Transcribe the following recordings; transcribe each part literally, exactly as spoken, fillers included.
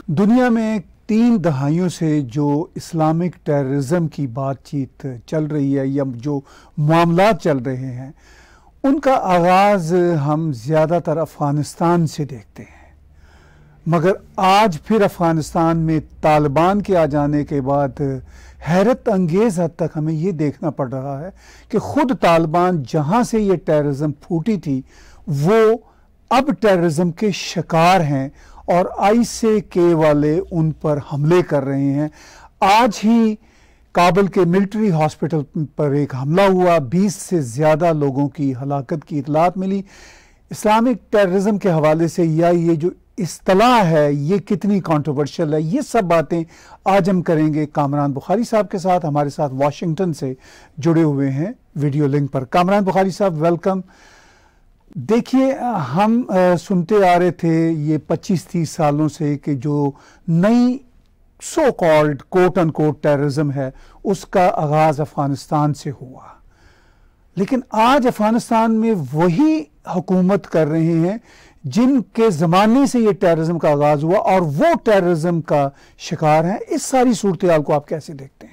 دنیا میں تین دہائیوں سے جو اسلامک ٹیررزم کی بات چیت چل رہی ہے یا جو معاملات چل رہے ہیں ان کا آغاز ہم زیادہ تر افغانستان سے دیکھتے ہیں، مگر آج پھر افغانستان میں طالبان کے آ جانے کے بعد حیرت انگیز حد تک ہمیں یہ دیکھنا پڑ رہا ہے کہ خود طالبان جہاں سے یہ ٹیررزم پھوٹی تھی وہ اب ٹیررزم کے شکار ہیں اور آئی سے کے والے ان پر حملے کر رہے ہیں۔ آج ہی کابل کے ملٹری ہاسپٹل پر ایک حملہ ہوا، بیس سے زیادہ لوگوں کی ہلاکت کی اطلاعات ملی۔ اسلامک ٹیررزم کے حوالے سے یا یہ جو اصطلاح ہے یہ کتنی کانٹروورشل ہے، یہ سب باتیں آج ہم کریں گے کامران بخاری صاحب کے ساتھ۔ ہمارے ساتھ واشنگٹن سے جڑے ہوئے ہیں ویڈیو لنک پر۔ کامران بخاری صاحب ویلکم۔ دیکھیے ہم سنتے آ رہے تھے یہ پچیس تیس سالوں سے کہ جو نئی سو کالڈ کوٹ ان کوٹ ٹیررزم ہے اس کا آغاز افغانستان سے ہوا، لیکن آج افغانستان میں وہی حکومت کر رہے ہیں جن کے زمانے سے یہ ٹیررزم کا آغاز ہوا اور وہ ٹیررزم کا شکار ہیں۔ اس ساری صورتحال کو آپ کیسے دیکھتے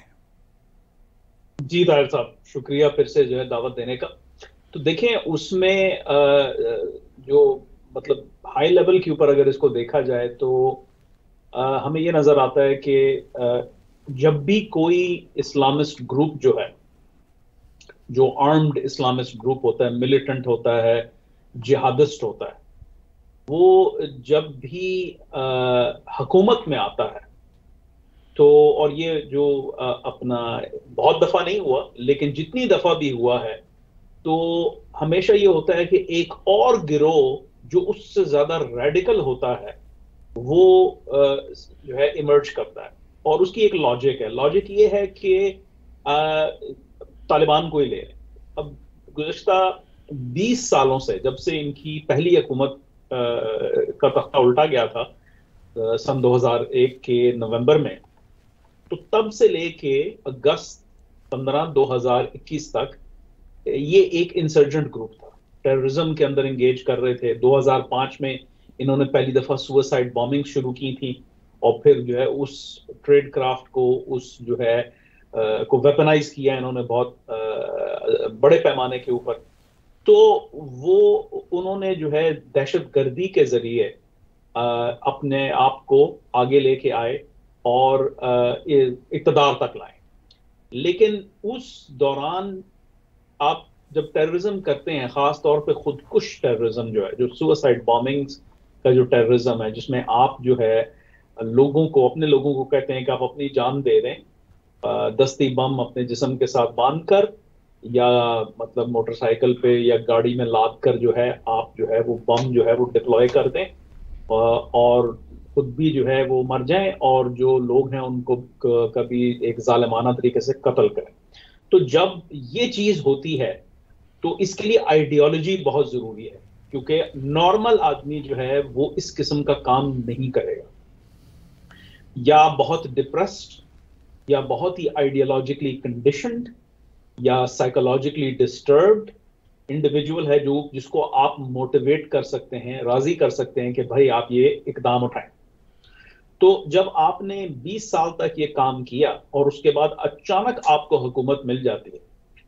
ہیں؟ جی طاہر صاحب، شکریہ پھر سے جو ہے دعوت دینے کا۔ تو دیکھیں اس میں جو مطلب ہائی لیول کے اوپر اگر اس کو دیکھا جائے تو ہمیں یہ نظر آتا ہے کہ جب بھی کوئی اسلامسٹ گروپ جو ہے، جو آرمڈ اسلامسٹ گروپ ہوتا ہے، ملیٹنٹ ہوتا ہے، جہادسٹ ہوتا ہے، وہ جب بھی حکومت میں آتا ہے تو، اور یہ جو اپنا بہت دفعہ نہیں ہوا لیکن جتنی دفعہ بھی ہوا ہے، تو ہمیشہ یہ ہوتا ہے کہ ایک اور گروہ جو اس سے زیادہ ریڈیکل ہوتا ہے وہ جو ہے ایمرج کرتا ہے، اور اس کی ایک لاجک ہے۔ لاجک یہ ہے کہ طالبان کو ہی لے لیں۔ اب گزشتہ بیس سالوں سے جب سے ان کی پہلی حکومت کا تختہ الٹا گیا تھا سن دو ہزار ایک کے نومبر میں، تو تب سے لے کے اگست پندرہ دو ہزار اکیس تک یہ ایک انسرجنٹ گروپ تھا، ٹیررزم کے اندر انگیج کر رہے تھے۔ دو ہزار پانچ میں انہوں نے پہلی دفعہ سوئسائڈ بامبنگ شروع کی تھی، اور پھر جو ہے اس ٹریڈ کرافٹ کو اس جو ہے کو ویپنائز کیا انہوں نے بہت بڑے پیمانے کے اوپر۔ تو وہ انہوں نے جو ہے دہشت گردی کے ذریعے اپنے آپ کو آگے لے کے آئے اور اقتدار تک لائے۔ لیکن اس دوران آپ جب ٹیررزم کرتے ہیں، خاص طور پہ خودکش ٹیررزم جو ہے، جو سوئسائڈ بامبنگز کا جو ٹیررزم ہے، جس میں آپ جو ہے لوگوں کو، اپنے لوگوں کو کہتے ہیں کہ آپ اپنی جان دے دیں، دستی بم اپنے جسم کے ساتھ باندھ کر یا مطلب موٹر سائیکل پہ یا گاڑی میں لاد کر جو ہے آپ جو ہے وہ بم جو ہے وہ ڈپلوائے کر دیں اور خود بھی جو ہے وہ مر جائیں، اور جو لوگ ہیں ان کو کبھی ایک ظالمانہ طریقے سے قتل کریں۔ تو جب یہ چیز ہوتی ہے تو اس کے لیے آئیڈیالوجی بہت ضروری ہے، کیونکہ نارمل آدمی جو ہے وہ اس قسم کا کام نہیں کرے گا، یا بہت ڈپریسڈ یا بہت ہی آئیڈیالوجیکلی کنڈیشنڈ یا سائیکولوجیکلی ڈسٹربڈ انڈیویجول ہے جو جس کو آپ موٹیویٹ کر سکتے ہیں، راضی کر سکتے ہیں کہ بھائی آپ یہ اقدام اٹھائیں۔ تو جب آپ نے بیس سال تک یہ کام کیا اور اس کے بعد اچانک آپ کو حکومت مل جاتی ہے،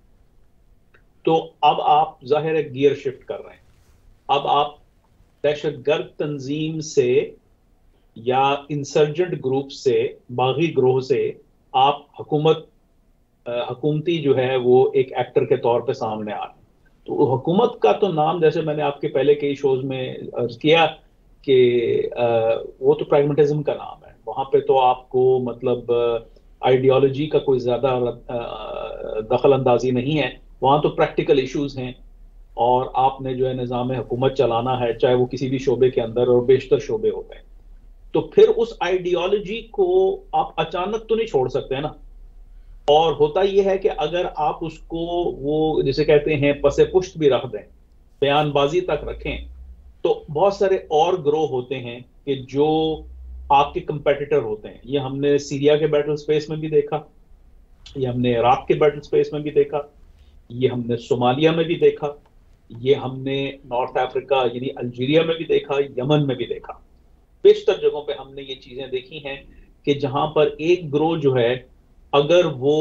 تو اب آپ ظاہر ہے گیئر شفٹ کر رہے ہیں۔ اب آپ دہشت گرد تنظیم سے یا انسرجنٹ گروپ سے، باغی گروہ سے آپ حکومت حکومتی جو ہے وہ ایک ایکٹر کے طور پہ سامنے آ رہے ہیں۔ تو حکومت کا تو نام، جیسے میں نے آپ کے پہلے کئی شوز میں عرض کیا کہ وہ تو پریگمیٹزم کا نام ہے۔ وہاں پہ تو آپ کو مطلب آئیڈیالوجی کا کوئی زیادہ دخل اندازی نہیں ہے، وہاں تو پریکٹیکل ایشوز ہیں، اور آپ نے جو ہے نظام حکومت چلانا ہے، چاہے وہ کسی بھی شعبے کے اندر، اور بیشتر شعبے ہوتے ہیں۔ تو پھر اس آئیڈیالوجی کو آپ اچانک تو نہیں چھوڑ سکتے نا، اور ہوتا یہ ہے کہ اگر آپ اس کو وہ جسے کہتے ہیں پس پشت بھی رکھ دیں، بیان بازی تک رکھیں، تو بہت سارے اور گروہ ہوتے ہیں کہ جو آپ کے کمپیٹیٹر ہوتے ہیں۔ یہ ہم نے سیریا کے بیٹل سپیس میں بھی دیکھا، یہ ہم نے عراق کے بیٹل سپیس میں بھی دیکھا، یہ ہم نے صومالیہ میں بھی دیکھا، یہ ہم نے نارتھ افریقہ یعنی الجیریا میں بھی دیکھا، یمن میں بھی دیکھا۔ بیشتر جگہوں پہ ہم نے یہ چیزیں دیکھی ہیں کہ جہاں پر ایک گروہ جو ہے اگر وہ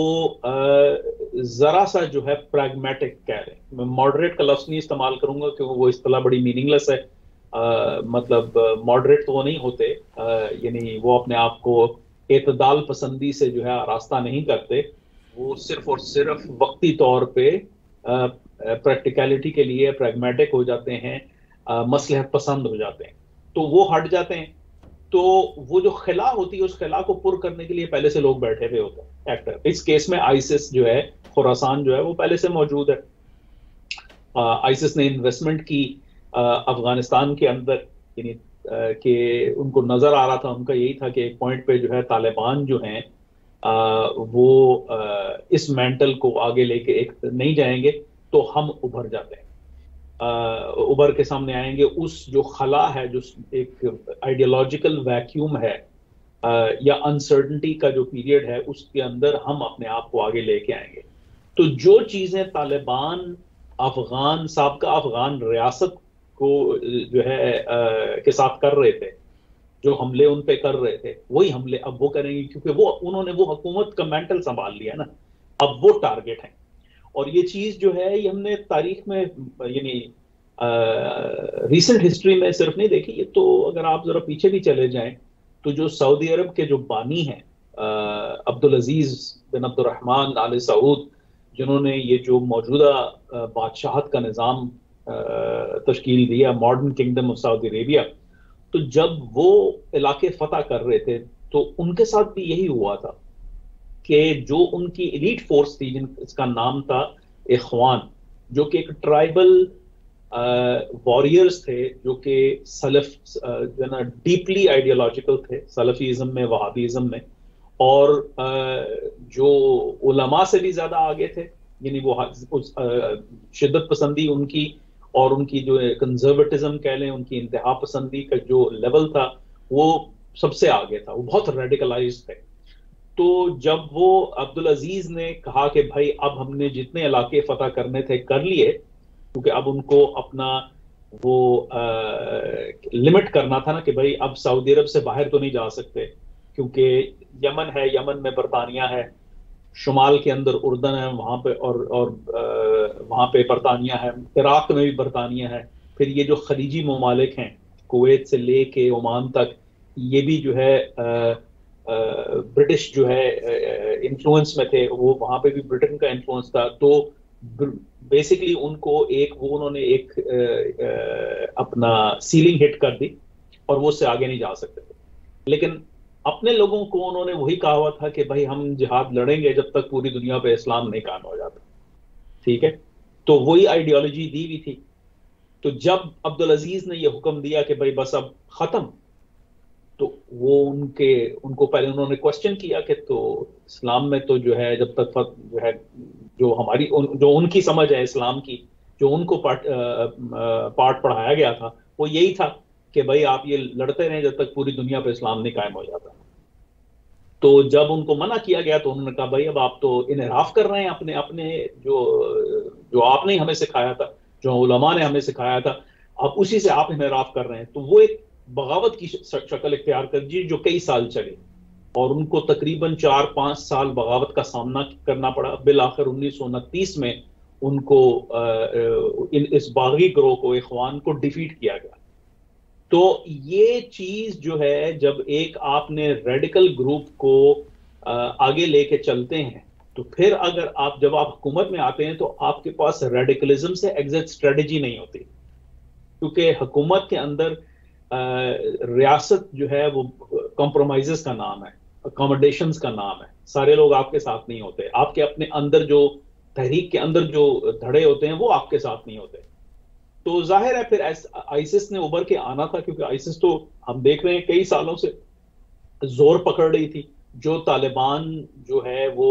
ذرا سا جو ہے پریگمیٹک کہہ رہے ہیں، میں ماڈریٹ کا لفظ نہیں استعمال کروں گا کیونکہ وہ اصطلاح بڑی میننگ لیس ہے، مطلب ماڈریٹ تو وہ نہیں ہوتے، یعنی وہ اپنے آپ کو اعتدال پسندی سے جو ہے آراستہ نہیں کرتے، وہ صرف اور صرف وقتی طور پہ پریکٹیکلٹی کے لیے پریگمیٹک ہو جاتے ہیں، مصلحت پسند ہو جاتے ہیں، تو وہ ہٹ جاتے ہیں. تو وہ جو خلا ہوتی ہے اس خلا کو پر کرنے کے لیے پہلے سے لوگ بیٹھے ہوئے ہوتے ہیں ایکٹر. اس کیس میں آئیسس جو ہے، خراسان جو ہے وہ پہلے سے موجود ہے. آئیسس نے انویسٹمنٹ کی افغانستان کے اندر، یعنی کہ ان کو نظر آ رہا تھا، ان کا یہی تھا کہ ایک پوائنٹ پہ جو ہے طالبان جو ہیں وہ اس مینٹل کو آگے لے کے ایک نہیں جائیں گے تو ہم ابھر جاتے ہیں، ابھر کے سامنے آئیں گے. اس جو خلا ہے، جو ایک آئیڈیالوجیکل ویکیوم ہے یا انسرٹنٹی کا جو پیریڈ ہے، اس کے اندر ہم اپنے آپ کو آگے لے کے آئیں گے. تو جو چیزیں طالبان افغان سابقہ افغان ریاست کو جو ہے کے ساتھ کر رہے تھے، جو حملے ان پہ کر رہے تھے، وہی حملے اب وہ کریں گے، کیونکہ وہ انہوں نے وہ حکومت کا مینٹل سنبھال لیا نا، اب وہ ٹارگٹ ہیں. اور یہ چیز جو ہے یہ ہم نے تاریخ میں، یعنی ریسنٹ ہسٹری میں صرف نہیں دیکھی، یہ تو اگر آپ ذرا پیچھے بھی چلے جائیں تو جو سعودی عرب کے جو بانی ہیں عبدالعزیز بن عبد الرحمن آل سعود، جنہوں نے یہ جو موجودہ بادشاہت کا نظام تشکیل دیا، modern kingdom of Saudi Arabia, تو جب وہ علاقے فتح کر رہے تھے تو ان کے ساتھ بھی یہی ہوا تھا کہ جو ان کی ایلیٹ فورس تھی، جن اس کا نام تھا اخوان، جو کہ ایک ٹرائبل واریئرز تھے، جو کہ سلف جو ہے نا ڈیپلی آئیڈیالوجیکل تھے، سلفیزم میں، وہابیزم میں، اور جو علماء سے بھی زیادہ آگے تھے، یعنی وہ شدت پسندی ان کی اور ان کی جو کنزرویٹزم کہہ لیں، ان کی انتہا پسندی کا جو لیول تھا وہ سب سے آگے تھا، وہ بہت ریڈیکلائز تھے. تو جب وہ عبدالعزیز نے کہا کہ بھائی اب ہم نے جتنے علاقے فتح کرنے تھے کر لیے، کیونکہ اب ان کو اپنا وہ لمٹ کرنا تھا نا کہ بھائی اب سعودی عرب سے باہر تو نہیں جا سکتے، کیونکہ یمن ہے، یمن میں برطانیہ ہے، شمال کے اندر اردن ہے وہاں پہ، اور اور وہاں پہ برطانیہ ہے، عراق میں بھی برطانیہ ہے، پھر یہ جو خلیجی ممالک ہیں کویت سے لے کے عمان تک، یہ بھی جو ہے برٹش جو ہے انفلوئنس میں تھے، وہ وہاں پہ بھی برٹن کا انفلوئنس تھا. تو بیسکلی ان کو ایک وہ انہوں نے ایک اپنا سیلنگ ہٹ کر دی اور وہ اس سے آگے نہیں جا سکتے تھے. لیکن اپنے لوگوں کو انہوں نے وہی کہا ہوا تھا کہ بھائی ہم جہاد لڑیں گے جب تک پوری دنیا پہ اسلام نہیں قائم ہو جاتا. ٹھیک ہے، تو وہی آئیڈیالوجی دی ہوئی تھی. تو جب عبدالعزیز نے یہ حکم دیا کہ بھائی بس اب ختم، تو وہ ان کے ان کو پہلے انہوں نے کوشچن کیا کہ تو اسلام میں تو جو ہے جب تک جو ہے جو ہماری جو ان کی سمجھ ہے اسلام کی، جو ان کو پارٹ پارٹ پڑھایا گیا تھا، وہ یہی تھا کہ بھائی آپ یہ لڑتے رہیں جب تک پوری دنیا پہ اسلام نہیں قائم ہو جاتا. تو جب ان کو منع کیا گیا تو انہوں نے کہا بھائی اب آپ تو انحراف کر رہے ہیں اپنے اپنے جو جو آپ نے ہمیں سکھایا تھا، جو علماء نے ہمیں سکھایا تھا، اب اسی سے آپ انحراف کر رہے ہیں. تو وہ ایک بغاوت کی شکل اختیار کر دی جو کئی سال چلی، اور ان کو تقریباً چار پانچ سال بغاوت کا سامنا کرنا پڑا. بالآخر انیس سو انتیس میں ان کو اس باغی گروہ کو، اخوان کو ڈیفیٹ کیا گیا. تو یہ چیز جو ہے جب ایک آپ نے ریڈیکل گروپ کو آگے لے کے چلتے ہیں، تو پھر اگر آپ جب آپ حکومت میں آتے ہیں تو آپ کے پاس ریڈیکلزم سے ایگزٹ اسٹریٹجی نہیں ہوتی، کیونکہ حکومت کے اندر ریاست جو ہے وہ کمپرومائزز کا نام ہے، اکاموڈیشنز کا نام ہے. سارے لوگ آپ کے ساتھ نہیں ہوتے، آپ کے اپنے اندر جو تحریک کے اندر جو دھڑے ہوتے ہیں وہ آپ کے ساتھ نہیں ہوتے. تو ظاہر ہے پھر آئیسس نے ابھر کے آنا تھا، کیونکہ آئیسس تو ہم دیکھ رہے ہیں کئی سالوں سے زور پکڑ رہی تھی. جو طالبان جو ہے وہ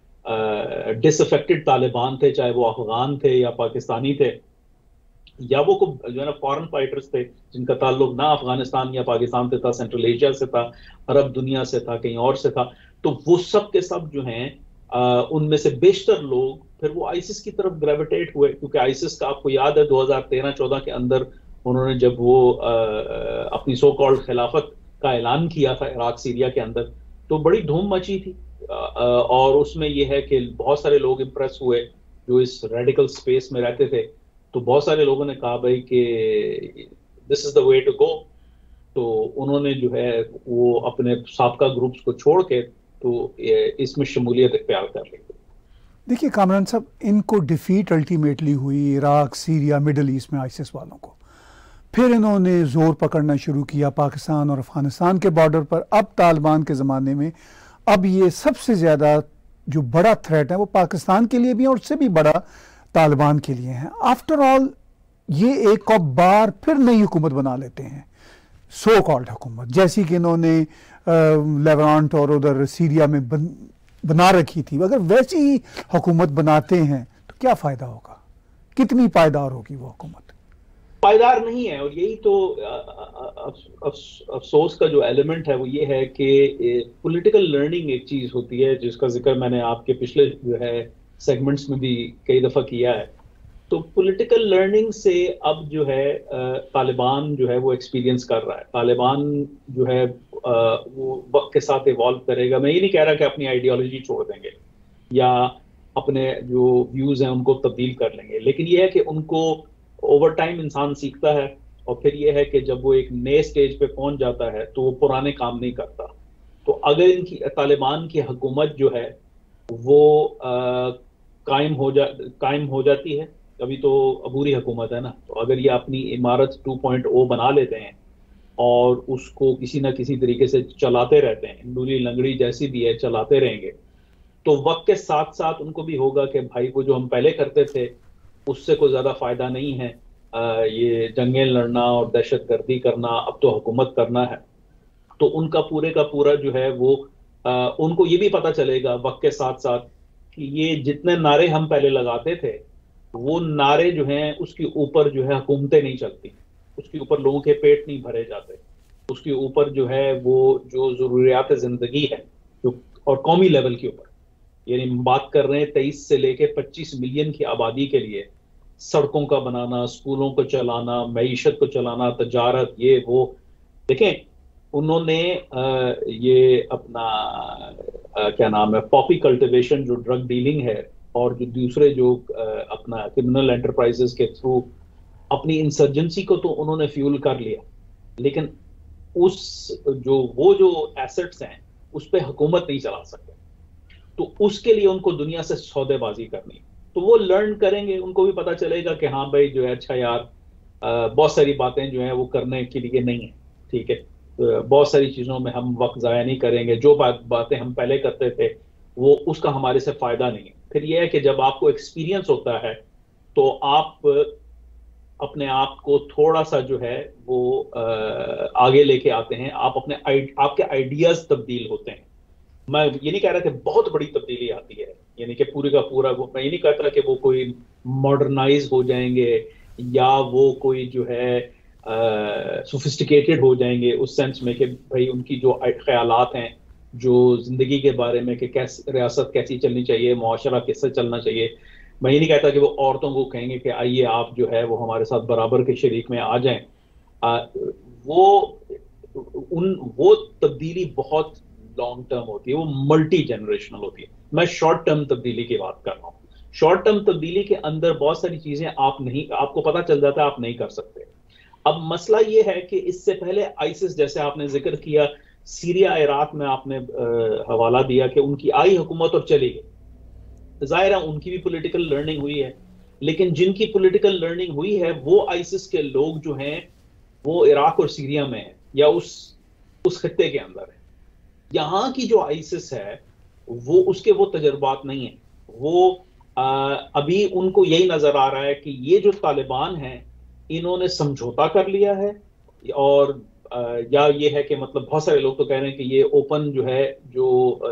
ڈس افیکٹڈ طالبان تھے، چاہے وہ افغان تھے یا پاکستانی تھے، یا وہ جو ہے نا فارن فائٹرز تھے جن کا تعلق نہ افغانستان یا پاکستان سے تھا، سینٹرل ایشیا سے تھا، عرب دنیا سے تھا، کہیں اور سے تھا، تو وہ سب کے سب جو ہیں ان میں سے بیشتر لوگ پھر وہ آئیسس کی طرف گریویٹیٹ ہوئے. کیونکہ آئیسس کا آپ کو یاد ہے دو ہزار تیرہ چودہ کے اندر انہوں نے جب وہ اپنی سو کالڈ خلافت کا اعلان کیا تھا عراق سیریا کے اندر تو بڑی دھوم مچی تھی، اور اس میں یہ ہے کہ بہت سارے لوگ امپریس ہوئے جو اس ریڈیکل سپیس میں رہتے تھے، تو بہت سارے لوگوں نے کہا بھائی کہ دس از دا وے ٹو گو، تو انہوں نے جو ہے وہ اپنے سابقہ گروپس کو چھوڑ کے تو اس میں شمولیت اختیار کر لی۔ دیکھیے کامران صاحب، ان کو ڈیفیٹ الٹیمیٹلی ہوئی عراق سیریا مڈل ایسٹ میں آئیسس والوں کو، پھر انہوں نے زور پکڑنا شروع کیا پاکستان اور افغانستان کے بارڈر پر۔ اب طالبان کے زمانے میں اب یہ سب سے زیادہ جو بڑا تھریٹ ہے وہ پاکستان کے لیے بھی ہے اور اس سے بھی بڑا طالبان کے لیے ہے۔ آفٹر آل یہ ایک اور بار پھر نئی حکومت بنا لیتے ہیں، سو کالڈ حکومت، جیسی کہ انہوں نے لیورانٹ اور ادھر سیریا میں بنا رکھی تھی۔ اگر ویسی ہی حکومت بناتے ہیں تو کیا فائدہ ہوگا؟ کتنی پائیدار ہوگی وہ حکومت؟ پائیدار نہیں ہے، اور یہی تو افسوس کا جو ایلیمنٹ ہے وہ یہ ہے کہ پولیٹیکل لرننگ ایک چیز ہوتی ہے جس کا ذکر میں نے آپ کے پچھلے جو ہے سیگمنٹس میں بھی کئی دفعہ کیا ہے۔ تو پولیٹیکل لرننگ سے اب جو ہے طالبان جو ہے وہ ایکسپیرینس کر رہا ہے، طالبان جو ہے وہ وقت کے ساتھ ایوالو کرے گا۔ میں یہ نہیں کہہ رہا کہ اپنی آئیڈیالوجی چھوڑ دیں گے یا اپنے جو ویوز ہیں ان کو تبدیل کر لیں گے، لیکن یہ ہے کہ ان کو اوور ٹائم انسان سیکھتا ہے، اور پھر یہ ہے کہ جب وہ ایک نئے سٹیج پہ پہنچ جاتا ہے تو وہ پرانے کام نہیں کرتا۔ تو اگر ان کی طالبان کی حکومت جو ہے وہ قائم ہو جا قائم ہو جاتی ہے، ابھی تو عبوری حکومت ہے نا، تو اگر یہ اپنی عمارت ٹو پوائنٹ او بنا لیتے ہیں اور اس کو کسی نہ کسی طریقے سے چلاتے رہتے ہیں، ڈولی لنگڑی جیسی بھی ہے چلاتے رہیں گے، تو وقت کے ساتھ ساتھ ان کو بھی ہوگا کہ بھائی وہ جو ہم پہلے کرتے تھے اس سے کوئی زیادہ فائدہ نہیں ہے، یہ جنگیں لڑنا اور دہشت گردی کرنا، اب تو حکومت کرنا ہے۔ تو ان کا پورے کا پورا جو ہے وہ ان کو یہ بھی پتہ چلے گا وقت کے ساتھ ساتھ کہ یہ جتنے نعرے ہم پہلے لگاتے تھے وہ نعرے جو ہیں اس کے اوپر جو ہے حکومتیں نہیں چلتی، اس کے اوپر لوگوں کے پیٹ نہیں بھرے جاتے، اس کے اوپر جو ہے وہ جو ضروریات زندگی ہے جو اور قومی لیول کے اوپر، یعنی بات کر رہے ہیں تیئیس سے لے کے پچیس ملین کی آبادی کے لیے سڑکوں کا بنانا، اسکولوں کو چلانا، معیشت کو چلانا، تجارت، یہ وہ۔ دیکھیں انہوں نے یہ اپنا کیا نام ہے پاپی کلٹیویشن جو ڈرگ ڈیلنگ ہے اور جو دوسرے جو اپنا کرمنل انٹرپرائزز کے تھرو اپنی انسرجنسی کو تو انہوں نے فیول کر لیا، لیکن اس جو وہ جو ایسٹس ہیں اس پہ حکومت نہیں چلا سکتے، تو اس کے لیے ان کو دنیا سے سودے بازی کرنی، تو وہ لرن کریں گے، ان کو بھی پتا چلے گا کہ ہاں بھائی جو ہے اچھا یار بہت ساری باتیں جو ہیں وہ کرنے کے لیے نہیں ہیں، ٹھیک ہے، بہت ساری چیزوں میں ہم وقت ضائع نہیں کریں گے، جو بات باتیں ہم پہلے کرتے تھے وہ اس کا ہمارے سے فائدہ نہیں ہے۔ پھر یہ ہے کہ جب آپ کو ایکسپیرینس ہوتا ہے تو آپ اپنے آپ کو تھوڑا سا جو ہے وہ آگے لے کے آتے ہیں، آپ اپنے آپ کے آئیڈیاز تبدیل ہوتے ہیں۔ میں یہ نہیں کہہ رہا کہ بہت بڑی تبدیلی آتی ہے، یعنی کہ پورے کا پورا وہ میں یہ نہیں کہتا کہ وہ کوئی ماڈرنائز ہو جائیں گے یا وہ کوئی جو ہے سوفسٹیکیٹڈ ہو جائیں گے اس سینس میں کہ بھائی ان کی جو خیالات ہیں جو زندگی کے بارے میں کہ کیسے ریاست کیسی چلنی چاہیے، معاشرہ کس سے چلنا چاہیے، میں یہ نہیں کہتا کہ وہ عورتوں کو کہیں گے کہ آئیے آپ جو ہے وہ ہمارے ساتھ برابر کے شریک میں آ جائیں، آ, وہ ان وہ تبدیلی بہت لانگ ٹرم ہوتی ہے، وہ ملٹی جنریشنل ہوتی ہے۔ میں شارٹ ٹرم تبدیلی کی بات کر رہا ہوں۔ شارٹ ٹرم تبدیلی کے اندر بہت ساری چیزیں آپ نہیں آپ کو پتہ چل جاتا ہے آپ نہیں کر سکتے۔ اب مسئلہ یہ ہے کہ اس سے پہلے آئیسس جیسے آپ نے ذکر کیا، سیریا عراق میں آپ نے حوالہ دیا کہ ان کی آئی حکومت اور چلی گئی، ظاہر ہے ان کی بھی پولیٹیکل لرننگ ہوئی ہے، لیکن جن کی پولیٹیکل لرننگ ہوئی ہے وہ آئیسس کے لوگ جو ہیں وہ عراق اور سیریا میں ہیں یا اس اس خطے کے اندر ہیں۔ یہاں کی جو آئیسس ہے وہ اس کے وہ تجربات نہیں ہیں، وہ ابھی ان کو یہی نظر آ رہا ہے کہ یہ جو طالبان ہیں انہوں نے سمجھوتا کر لیا ہے، اور یا یہ ہے کہ مطلب بہت سارے لوگ تو کہہ رہے ہیں کہ یہ اوپن جو ہے جو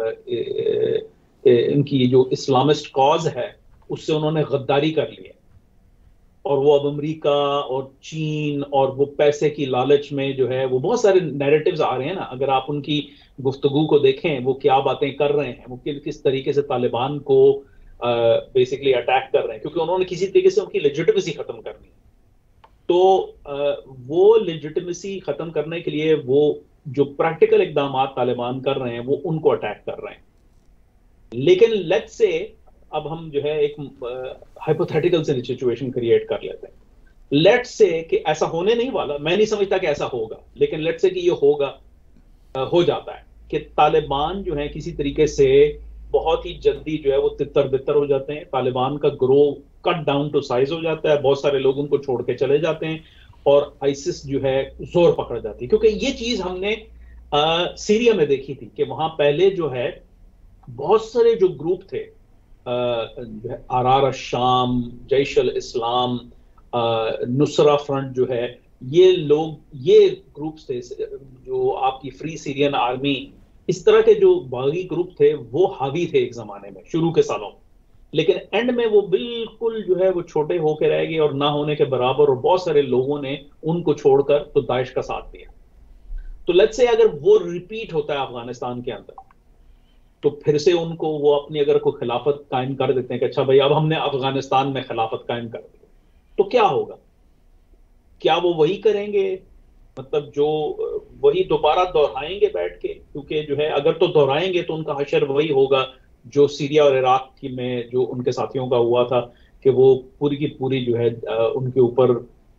ان کی جو اسلامسٹ کاز ہے اس سے انہوں نے غداری کر لی ہے، اور وہ اب امریکہ اور چین اور وہ پیسے کی لالچ میں جو ہے وہ بہت سارے نیریٹیوز آ رہے ہیں نا، اگر آپ ان کی گفتگو کو دیکھیں وہ کیا باتیں کر رہے ہیں، وہ کس طریقے سے طالبان کو بیسیکلی اٹیک کر رہے ہیں، کیونکہ انہوں نے کسی طریقے سے ان کی لیجٹمیسی ختم کرنی ہے۔ تو وہ لیجٹمیسی ختم کرنے کے لیے وہ جو پریکٹیکل اقدامات طالبان کر رہے ہیں وہ ان کو اٹیک کر رہے ہیں. لیکن لیٹ سے اب ہم جو ہے ایک ہائپوتھیٹیکل سے سچویشن کریٹ کر لیتے ہیں. لیٹ سے کہ ایسا ہونے نہیں والا, میں نہیں سمجھتا کہ ایسا ہوگا, لیکن لیٹ سے کہ یہ ہوگا, ہو جاتا ہے کہ طالبان جو ہیں کسی طریقے سے بہت ہی جلدی جو ہے وہ تتر بتر ہو جاتے ہیں. طالبان کا گرو کٹ ڈاؤن ٹو سائز ہو جاتا ہے, بہت سارے لوگ ان کو چھوڑ کے چلے جاتے ہیں اور آئیسس جو ہے زور پکڑ جاتی ہے. کیونکہ یہ چیز ہم نے سیریا میں دیکھی تھی کہ وہاں پہلے جو ہے بہت سارے جو گروپ تھے, جو ہے آرار الشام, جیش الاسلام, نصرہ فرنٹ, جو ہے یہ لوگ, یہ گروپس تھے جو آپ کی فری سیرین آرمی, اس طرح کے جو باغی گروپ تھے وہ حاوی تھے ایک زمانے میں شروع کے سالوں. لیکن اینڈ میں وہ بالکل جو ہے وہ چھوٹے ہو کے رہ گئے اور نہ ہونے کے برابر, اور بہت سارے لوگوں نے ان کو چھوڑ کر تو داعش کا ساتھ دیا. تو لیٹس سے اگر وہ ریپیٹ ہوتا ہے افغانستان کے اندر, تو پھر سے ان کو وہ اپنی اگر کوئی خلافت قائم کر دیتے ہیں کہ اچھا بھائی اب ہم نے افغانستان میں خلافت قائم کر دی, تو کیا ہوگا؟ کیا وہ وہی کریں گے, مطلب جو وہی دوبارہ دہرائیں گے بیٹھ کے؟ کیونکہ جو ہے اگر تو دہرائیں گے تو ان کا حشر وہی ہوگا جو سیریا اور عراق کی میں جو ان کے ساتھیوں کا ہوا تھا, کہ وہ پوری کی پوری جو ہے ان کے اوپر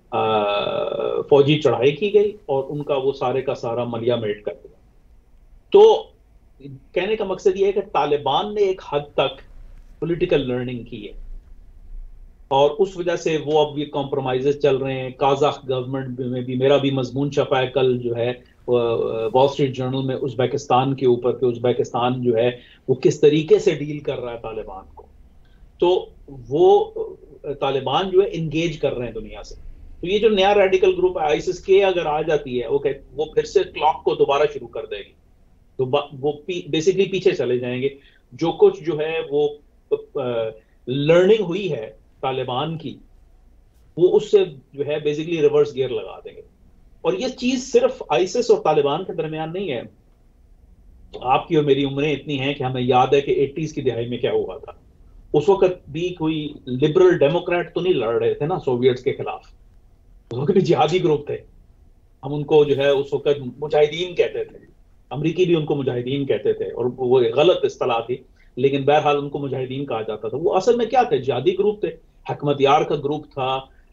فوجی چڑھائی کی گئی اور ان کا وہ سارے کا سارا ملیا میٹ کر دیا. تو کہنے کا مقصد یہ ہے کہ طالبان نے ایک حد تک پولیٹیکل لرننگ کی ہے, اور اس وجہ سے وہ اب بھی کمپرومائزز چل رہے ہیں. کازاخ گورنمنٹ میں بھی میرا بھی مضمون چھپا ہے کل جو ہے وال اسٹریٹ جرنل میں ازبیکستان کے اوپر, کہ ازبیکستان جو ہے وہ کس طریقے سے ڈیل کر رہا ہے طالبان کو. تو وہ طالبان جو ہے انگیج کر رہے ہیں دنیا سے. تو یہ جو نیا ریڈیکل گروپ ہے آئیسس کے اگر آ جاتی ہے, اوکے, وہ پھر سے کلاک کو دوبارہ شروع کر دے گی, تو وہ بیسیکلی پیچھے چلے جائیں گے. جو کچھ جو ہے وہ لرننگ ہوئی ہے طالبان کی, وہ اس سے جو ہے بیسیکلی ریورس گیئر لگا دیں گے. اور یہ چیز صرف آئیسس اور طالبان کے درمیان نہیں ہے. آپ کی اور میری عمریں اتنی ہیں کہ ہمیں یاد ہے کہ ایٹیز کی دہائی میں کیا ہوا تھا. اس وقت بھی کوئی لبرل ڈیموکریٹ تو نہیں لڑ رہے تھے نا سوویٹس کے خلاف, اس وقت بھی جہادی گروپ تھے. ہم ان کو جو ہے اس وقت مجاہدین کہتے تھے, امریکی بھی ان کو مجاہدین کہتے تھے, اور وہ غلط اصطلاح تھی, لیکن بہرحال ان کو مجاہدین کہا جاتا تھا. وہ اصل میں کیا تھے؟ جہادی گروپ تھے. حکمت یار کا گروپ تھا,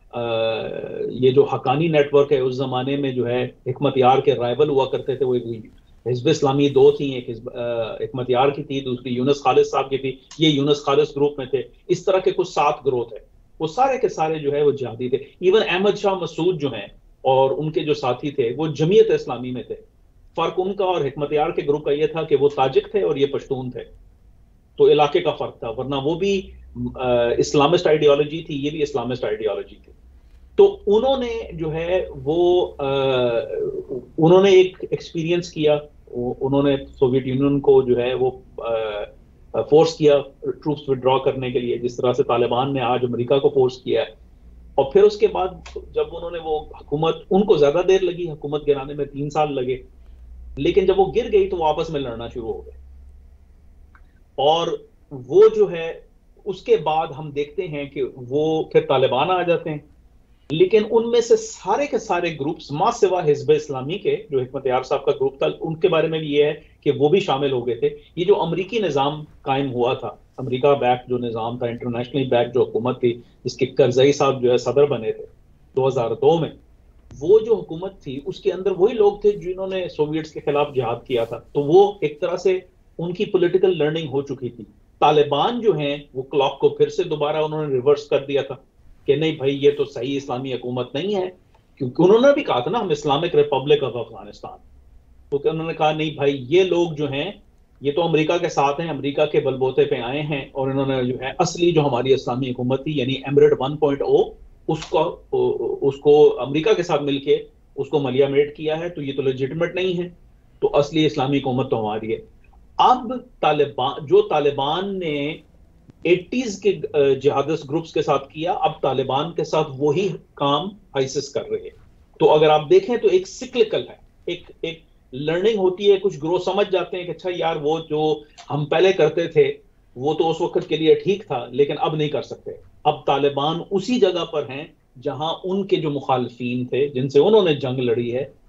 یہ جو حقانی نیٹ ورک ہے اس زمانے میں جو ہے حکمت یار کے رائول ہوا کرتے تھے, وہ حزب اسلامی دو تھیں, ایک حکمت یار کی تھی, دوسری یونس خالص صاحب کی تھی. یہ یونس خالص گروپ میں تھے. اس طرح کے کچھ سات گروہ تھے, وہ سارے کے سارے جو ہے وہ جہادی تھے. ایون احمد شاہ مسعود جو ہیں اور ان کے جو ساتھی تھے وہ جمعیت اسلامی میں تھے. فرق ان کا اور حکمت یار کے گروپ کا یہ تھا کہ وہ تاجک تھے اور یہ پشتون تھے, تو علاقے کا فرق تھا. ورنہ وہ بھی اسلامسٹ آئیڈیالوجی تھی, یہ بھی اسلامسٹ آئیڈیالوجی تھی. تو انہوں نے جو ہے وہ انہوں نے ایک ایکسپیرینس کیا, انہوں نے سوویت یونین کو جو ہے وہ فورس کیا ٹروپس وڈرا کرنے کے لیے, جس طرح سے طالبان نے آج امریکہ کو فورس کیا ہے. اور پھر اس کے بعد جب انہوں نے وہ حکومت, ان کو زیادہ دیر لگی حکومت گرانے میں, تین سال لگے, لیکن جب وہ گر گئی تو وہ آپس میں لڑنا شروع ہو گئے. اور وہ جو ہے اس کے بعد ہم دیکھتے ہیں کہ وہ پھر طالبان آ جاتے ہیں, لیکن ان میں سے سارے کے سارے گروپس ماں سوا حزب اسلامی کے جو حکمت یار صاحب کا گروپ تھا, ان کے بارے میں بھی یہ ہے کہ وہ بھی شامل ہو گئے تھے. یہ جو امریکی نظام قائم ہوا تھا, امریکہ بیک جو نظام تھا, انٹرنیشنلی بیک جو حکومت تھی, جس کے کرزئی صاحب جو ہے صدر بنے تھے دو ہزار دو میں, وہ جو حکومت تھی اس کے اندر وہی لوگ تھے جنہوں نے سوویٹس کے خلاف جہاد کیا تھا. تو وہ ایک طرح سے ان کی پولیٹیکل لرننگ ہو چکی تھی. طالبان جو ہیں وہ کلاک کو پھر سے دوبارہ انہوں نے ریورس کر دیا تھا کہ نہیں بھائی یہ تو صحیح اسلامی حکومت نہیں ہے, کیونکہ انہوں نے بھی کہا تھا نا ہم اسلامک ریپبلک آف افغانستان. تو کہ انہوں نے کہا نہیں بھائی یہ لوگ جو ہیں یہ تو امریکہ کے ساتھ ہیں, امریکہ کے بلبوتے پہ آئے ہیں, اور انہوں نے جو ہے اصلی جو ہماری اسلامی حکومت تھی یعنی ایمریٹ ون پوائنٹ او اس کو اس کو امریکہ کے ساتھ مل کے اس کو ملیا میٹ کیا ہے, تو یہ تو لیجٹمیٹ نہیں ہے, تو اصلی اسلامی حکومت تو ہماری ہے. اب طالبان جو طالبان نے ایٹیز کے جہادس گروپس کے ساتھ کیا, اب طالبان کے ساتھ وہی کام آئیسس کر رہے ہیں. تو اگر آپ دیکھیں تو ایک سکلکل ہے, ایک ایک لرننگ ہوتی ہے. کچھ گروہ سمجھ جاتے ہیں کہ اچھا یار وہ جو ہم پہلے کرتے تھے وہ تو اس وقت کے لیے ٹھیک تھا, لیکن اب نہیں کر سکتے. اب طالبان اسی جگہ پر ہیں جہاں ان کے جو مخالفین تھے, جن سے انہوں نے جنگ لڑی ہے,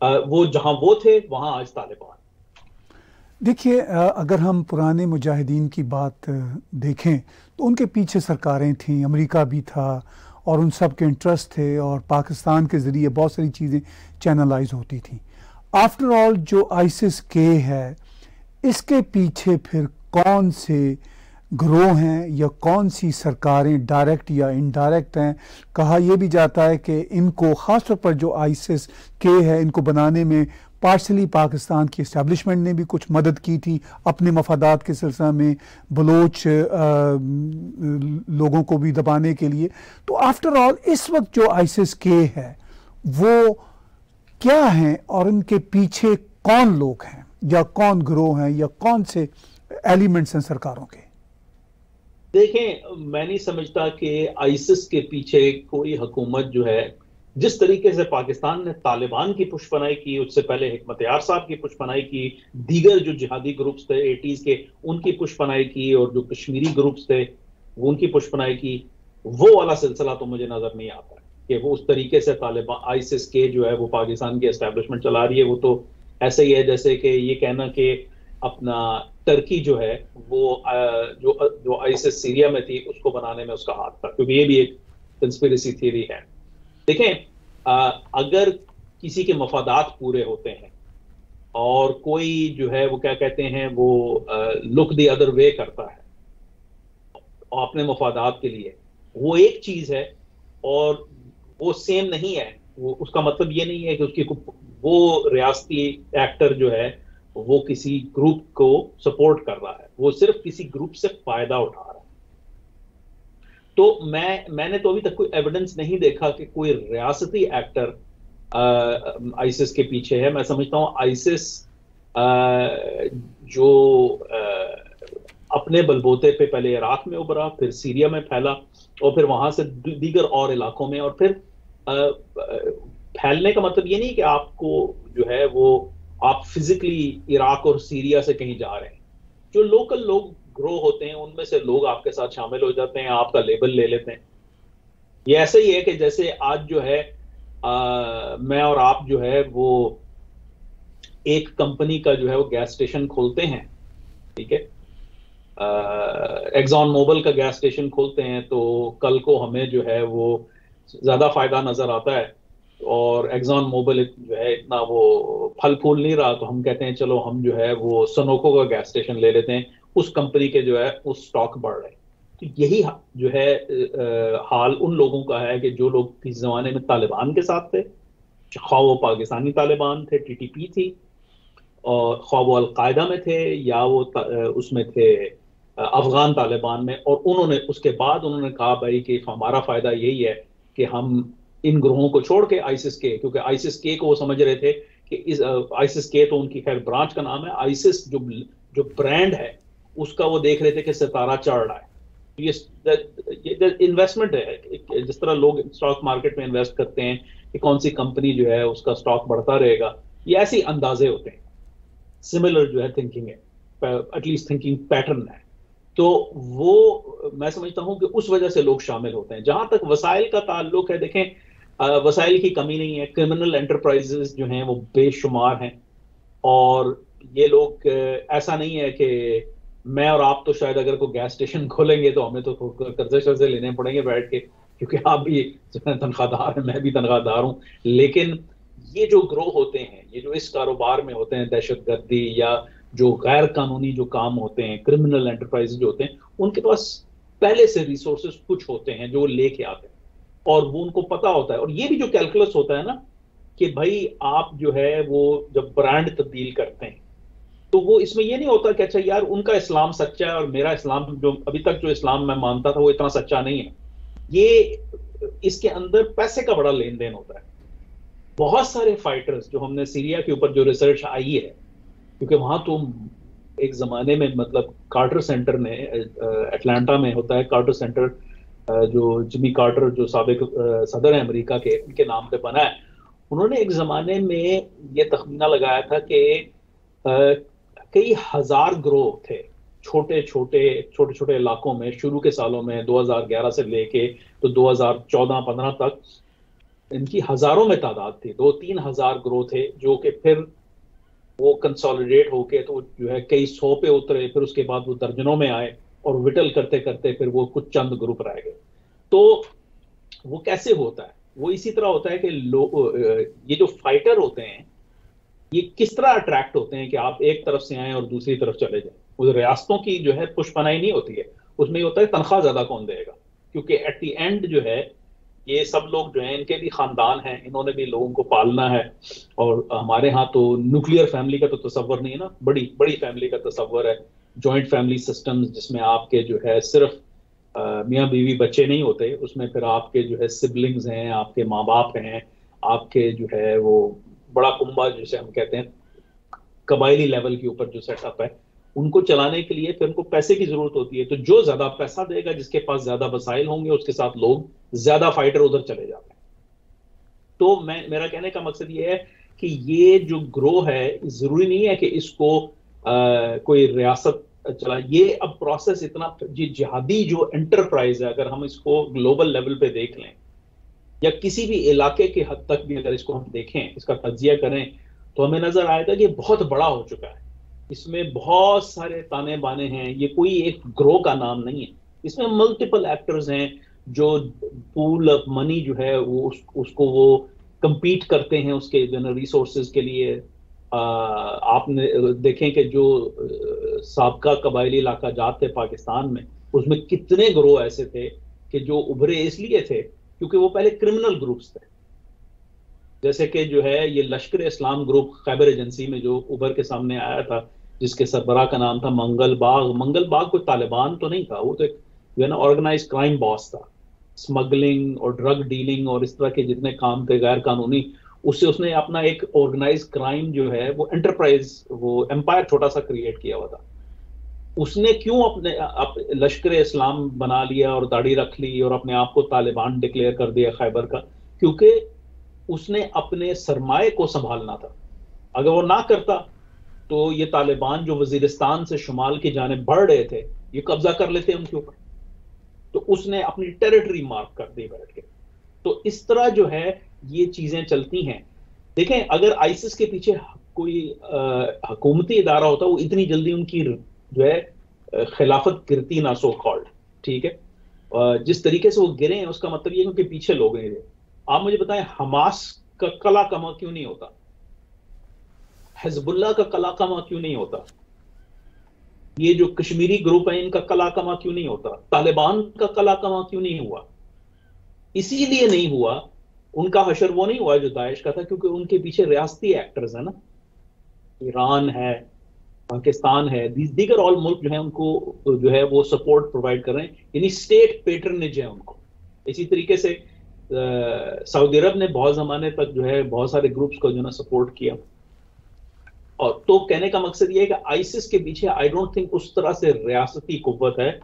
وہ جہاں وہ تھے وہاں آج طالبان. دیکھیے اگر ہم پرانے مجاہدین کی بات دیکھیں تو ان کے پیچھے سرکاریں تھیں، امریکہ بھی تھا اور ان سب کے انٹرسٹ تھے، اور پاکستان کے ذریعے بہت ساری چیزیں چینلائز ہوتی تھیں. آفٹر آل جو آئسس کے ہے اس کے پیچھے پھر کون سے گروہ ہیں یا کون سی سرکاریں ڈائریکٹ یا انڈائریکٹ ہیں؟ کہا یہ بھی جاتا ہے کہ ان کو خاص طور پر جو آئسس کے ہے ان کو بنانے میں پارشلی پاکستان کی اسٹیبلشمنٹ نے بھی کچھ مدد کی تھی اپنے مفادات کے سلسلہ میں، بلوچ لوگوں کو بھی دبانے کے لیے. تو آفٹر آل اس وقت جو آئسس کے ہے وہ کیا ہیں اور ان کے پیچھے کون لوگ ہیں یا کون گروہ ہیں یا کون سے ایلیمنٹس ہیں سرکاروں کے؟ دیکھیں میں نہیں سمجھتا کہ آئسس کے پیچھے کوئی حکومت جو ہے، جس طریقے سے پاکستان نے طالبان کی پشت پناہی کی، اس سے پہلے حکمت یار صاحب کی پشت پناہی کی، دیگر جو جہادی گروپس تھے ایٹیز کے ان کی پشت پناہی کی، اور جو کشمیری گروپس تھے وہ ان کی پشت پناہی کی، وہ والا سلسلہ تو مجھے نظر نہیں آتا کہ وہ اس طریقے سے طالبان آئسس کے جو ہے وہ پاکستان کی اسٹیبلشمنٹ چلا رہی ہے. وہ تو ایسے ہی ہے جیسے کہ یہ کہنا کہ اپنا ٹرکی جو ہے وہ جو جو آئسس سیریا میں تھی اس کو بنانے میں اس کا ہاتھ تھا، کیونکہ یہ بھی ایک کنسپیریسی تھیوری ہے. دیکھیں اگر کسی کے مفادات پورے ہوتے ہیں اور کوئی جو ہے وہ کیا کہتے ہیں وہ لک دی ادر وے کرتا ہے اپنے مفادات کے لیے، وہ ایک چیز ہے اور وہ سیم نہیں ہے. وہ اس کا مطلب یہ نہیں ہے کہ اس کی وہ ریاستی ایکٹر جو ہے وہ کسی گروپ کو سپورٹ کر رہا ہے، وہ صرف کسی گروپ سے فائدہ اٹھا رہا ہے. تو میں میں نے تو ابھی تک کوئی ایویڈنس نہیں دیکھا کہ کوئی ریاستی ایکٹر آئسس کے پیچھے ہے. میں سمجھتا ہوں آئسس جو اپنے بلبوتے پہ پہلے عراق میں ابھرا، پھر سیریا میں پھیلا اور پھر وہاں سے دیگر اور علاقوں میں، اور پھر پھیلنے کا مطلب یہ نہیں کہ آپ کو جو ہے وہ آپ فزیکلی عراق اور سیریا سے کہیں جا رہے ہیں. جو لوکل لوگ گرو ہوتے ہیں ان میں سے لوگ آپ کے ساتھ شامل ہو جاتے ہیں، آپ کا لیبل لے لیتے ہیں. یہ ایسا ہی ہے کہ جیسے آج جو ہے آ, میں اور آپ جو ہے وہ ایک کمپنی کا جو ہے وہ گیس اسٹیشن کھولتے ہیں، ٹھیک ہے، ایگزان موبل کا گیس اسٹیشن کھولتے ہیں، تو کل کو ہمیں جو ہے وہ زیادہ فائدہ نظر آتا ہے اور ایگزان موبل جو ہے اتنا وہ پھل پھول نہیں رہا، تو ہم کہتے ہیں چلو ہم جو ہے وہ سنوکو کا گیس اسٹیشن لے لیتے ہیں، اس کمپنی کے جو ہے اس سٹاک بڑھ رہے ہیں. تو یہی جو ہے حال ان لوگوں کا ہے کہ جو لوگ اس زمانے میں طالبان کے ساتھ تھے، خواہ وہ پاکستانی طالبان تھے، ٹی ٹی پی تھی، اور خواہ وہ القاعدہ میں تھے یا وہ اس میں تھے افغان طالبان میں، اور انہوں نے اس کے بعد انہوں نے کہا بھائی کہ ہمارا فائدہ یہی ہے کہ ہم ان گروہوں کو چھوڑ کے آئسس کے، کیونکہ آئسس کے کو وہ سمجھ رہے تھے کہ اس آئسس کے تو ان کی خیر برانچ کا نام ہے، آئسس جو جو برانڈ ہے اس کا وہ دیکھ رہے تھے کہ ستارہ چڑھ رہا ہے. یہ انویسٹمنٹ ہے، جس طرح لوگ اسٹاک مارکیٹ میں انویسٹ کرتے ہیں کہ کون سی کمپنی جو ہے اس کا اسٹاک بڑھتا رہے گا، یہ ایسے اندازے ہوتے ہیں. سملر جو ہے تھنکنگ ہے، ایٹ لیسٹ تھنکنگ پیٹرن ہے. تو وہ میں سمجھتا ہوں کہ اس وجہ سے لوگ شامل ہوتے ہیں. جہاں تک وسائل کا تعلق ہے، دیکھیں وسائل کی کمی نہیں ہے، کرمنل انٹرپرائزز جو ہیں وہ بے شمار ہیں، اور یہ لوگ ایسا نہیں ہے کہ میں اور آپ تو شاید اگر کوئی گیس اسٹیشن کھولیں گے تو ہمیں تو قرضے شرضے لینے پڑیں گے بیٹھ کے، کیونکہ آپ بھی تنخواہ دار ہیں، میں بھی تنخواہ دار ہوں. لیکن یہ جو گروہ ہوتے ہیں، یہ جو اس کاروبار میں ہوتے ہیں، دہشت گردی یا جو غیر قانونی جو کام ہوتے ہیں، کرمنل انٹرپرائز جو ہوتے ہیں، ان کے پاس پہلے سے ریسورسز کچھ ہوتے ہیں جو وہ لے کے آتے ہیں، اور وہ ان کو پتا ہوتا ہے. اور یہ بھی جو کیلکولس ہوتا ہے نا کہ بھائی آپ جو ہے وہ جب برانڈ تبدیل کرتے ہیں تو وہ اس میں یہ نہیں ہوتا کہ اچھا یار ان کا اسلام سچا ہے اور میرا اسلام جو ابھی تک جو اسلام میں مانتا تھا وہ اتنا سچا نہیں ہے. یہ اس کے اندر پیسے کا بڑا لین دین ہوتا ہے. بہت سارے فائٹرز جو ہم نے سیریا کے اوپر جو ریسرچ آئی ہے، کیونکہ وہاں تو ایک زمانے میں مطلب کارٹر سینٹر نے اٹلانٹا میں ہوتا ہے، کارٹر سینٹر جو جمی کارٹر جو سابق صدر ہیں امریکہ کے، ان کے نام پہ بنا ہے. انہوں نے ایک زمانے میں یہ تخمینہ لگایا تھا کہ کئی ہزار گروہ تھے چھوٹے چھوٹے چھوٹے چھوٹے علاقوں میں شروع کے سالوں میں، دو ہزار گیارہ سے لے کے تو دو ہزار چودہ پندرہ تک. ان کی ہزاروں میں تعداد تھی، دو تین ہزار گروہ تھے جو کہ پھر وہ کنسالیڈیٹ ہو کے تو جو ہے کئی سو پہ اترے، پھر اس کے بعد وہ درجنوں میں آئے اور وٹل کرتے کرتے پھر وہ کچھ چند گروپ رہ گئے. تو وہ کیسے ہوتا ہے؟ وہ اسی طرح ہوتا ہے کہ یہ جو فائٹر ہوتے ہیں یہ کس طرح اٹریکٹ ہوتے ہیں کہ آپ ایک طرف سے آئیں اور دوسری طرف چلے جائیں. وہ ریاستوں کی جو ہے پش پناہی نہیں ہوتی ہے، اس میں یہ ہوتا ہے تنخواہ زیادہ کون دے گا، کیونکہ ایٹ دی اینڈ جو ہے یہ سب لوگ جو ہیں ان کے بھی خاندان ہیں، انہوں نے بھی لوگوں کو پالنا ہے. اور ہمارے ہاں تو نیوکلیئر فیملی کا تو تصور نہیں ہے نا، بڑی بڑی فیملی کا تصور ہے، جوائنٹ فیملی سسٹم جس میں آپ کے جو ہے صرف میاں بیوی بچے نہیں ہوتے، اس میں پھر آپ کے جو ہے سبلنگز ہیں، آپ کے ماں باپ ہیں، آپ کے جو ہے وہ بڑا کنبہ جسے ہم کہتے ہیں قبائلی لیول کے اوپر جو سیٹ اپ ہے، ان کو چلانے کے لیے پھر ان کو پیسے کی ضرورت ہوتی ہے. تو جو زیادہ پیسہ دے گا، جس کے پاس زیادہ وسائل ہوں گے، اس کے ساتھ لوگ زیادہ فائٹر ادھر چلے جاتے ہیں. تو میں میرا کہنے کا مقصد یہ ہے کہ یہ جو گروہ ہے ضروری نہیں ہے کہ اس کو آ, کوئی ریاست چلا. یہ اب پروسیس اتنا جی جہادی جو انٹرپرائز ہے، اگر ہم اس کو گلوبل لیول پہ دیکھ لیں یا کسی بھی علاقے کے حد تک بھی اگر اس کو ہم دیکھیں، اس کا تجزیہ کریں، تو ہمیں نظر آئے گا کہ یہ بہت بڑا ہو چکا ہے. اس میں بہت سارے تانے بانے ہیں، یہ کوئی ایک گروہ کا نام نہیں ہے، اس میں ملٹیپل ایکٹرز ہیں جو پول آف منی جو ہے وہ اس, اس کو وہ کمپیٹ کرتے ہیں اس کے جو ریسورسز کے لیے. آپ نے دیکھیں کہ جو سابقہ قبائلی علاقہ جات تھے پاکستان میں، اس میں کتنے گروہ ایسے تھے کہ جو ابھرے اس لیے تھے کیونکہ وہ پہلے کرمنل گروپس تھے. جیسے کہ جو ہے یہ لشکر اسلام گروپ خیبر ایجنسی میں جو ابھر کے سامنے آیا تھا، جس کے سربراہ کا نام تھا منگل باغ. منگل باغ کوئی طالبان تو نہیں تھا، وہ تو ایک جو ہے نا آرگنائز کرائم باس تھا. اسمگلنگ اور ڈرگ ڈیلنگ اور اس طرح کے جتنے کام تھے غیر قانونی، اس سے اس نے اپنا ایک آرگنائز کرائم جو ہے وہ انٹرپرائز، وہ امپائر چھوٹا سا کریٹ کیا ہوا تھا. اس نے کیوں اپنے اپ لشکر اسلام بنا لیا اور داڑھی رکھ لی اور اپنے آپ کو طالبان ڈکلیئر کر دیا خیبر کا؟ کیونکہ اس نے اپنے سرمایہ کو سنبھالنا تھا. اگر وہ نہ کرتا تو یہ طالبان جو وزیرستان سے شمال کی جانب بڑھ رہے تھے، یہ قبضہ کر لیتے ان کے اوپر. تو اس نے اپنی ٹیریٹری مارک کر دی بیٹھ کے. تو اس طرح جو ہے یہ چیزیں چلتی ہیں. دیکھیں اگر آئیسس کے پیچھے کوئی حکومتی ادارہ ہوتا، وہ اتنی جلدی ان کی جو ہے خلافت گرتی نہ، سو کالڈ، ٹھیک ہے. جس طریقے سے وہ گرے ہیں اس کا مطلب یہ ہے کہ ان کے پیچھے لوگ ہیں. آپ مجھے بتائیں حماس کا قلع کما کیوں نہیں ہوتا؟ حزب اللہ کا قلع کما کیوں نہیں ہوتا؟ یہ جو کشمیری گروپ ہیں ان کا قلع کما کیوں نہیں ہوتا؟ طالبان کا قلع کما کیوں نہیں ہوا؟ اسی لیے نہیں ہوا، ان کا حشر وہ نہیں ہوا جو داعش کا تھا، کیونکہ ان کے پیچھے ریاستی ایکٹرز ہیں نا. ایران ہے، پاکستان ہے، دیگر آل ملک جو ہیں ان کو جو ہے وہ سپورٹ پرووائڈ کر رہے ہیں، یعنی اسٹیٹ پیٹرنیج ہے ان کو. اسی طریقے سے سعودی عرب نے بہت زمانے تک جو ہے بہت سارے گروپس کو جو نا سپورٹ کیا. اور تو کہنے کا مقصد یہ ہے کہ آئیسس کے پیچھے آئی ڈونٹ تھنک اس طرح سے ریاستی قوت ہے،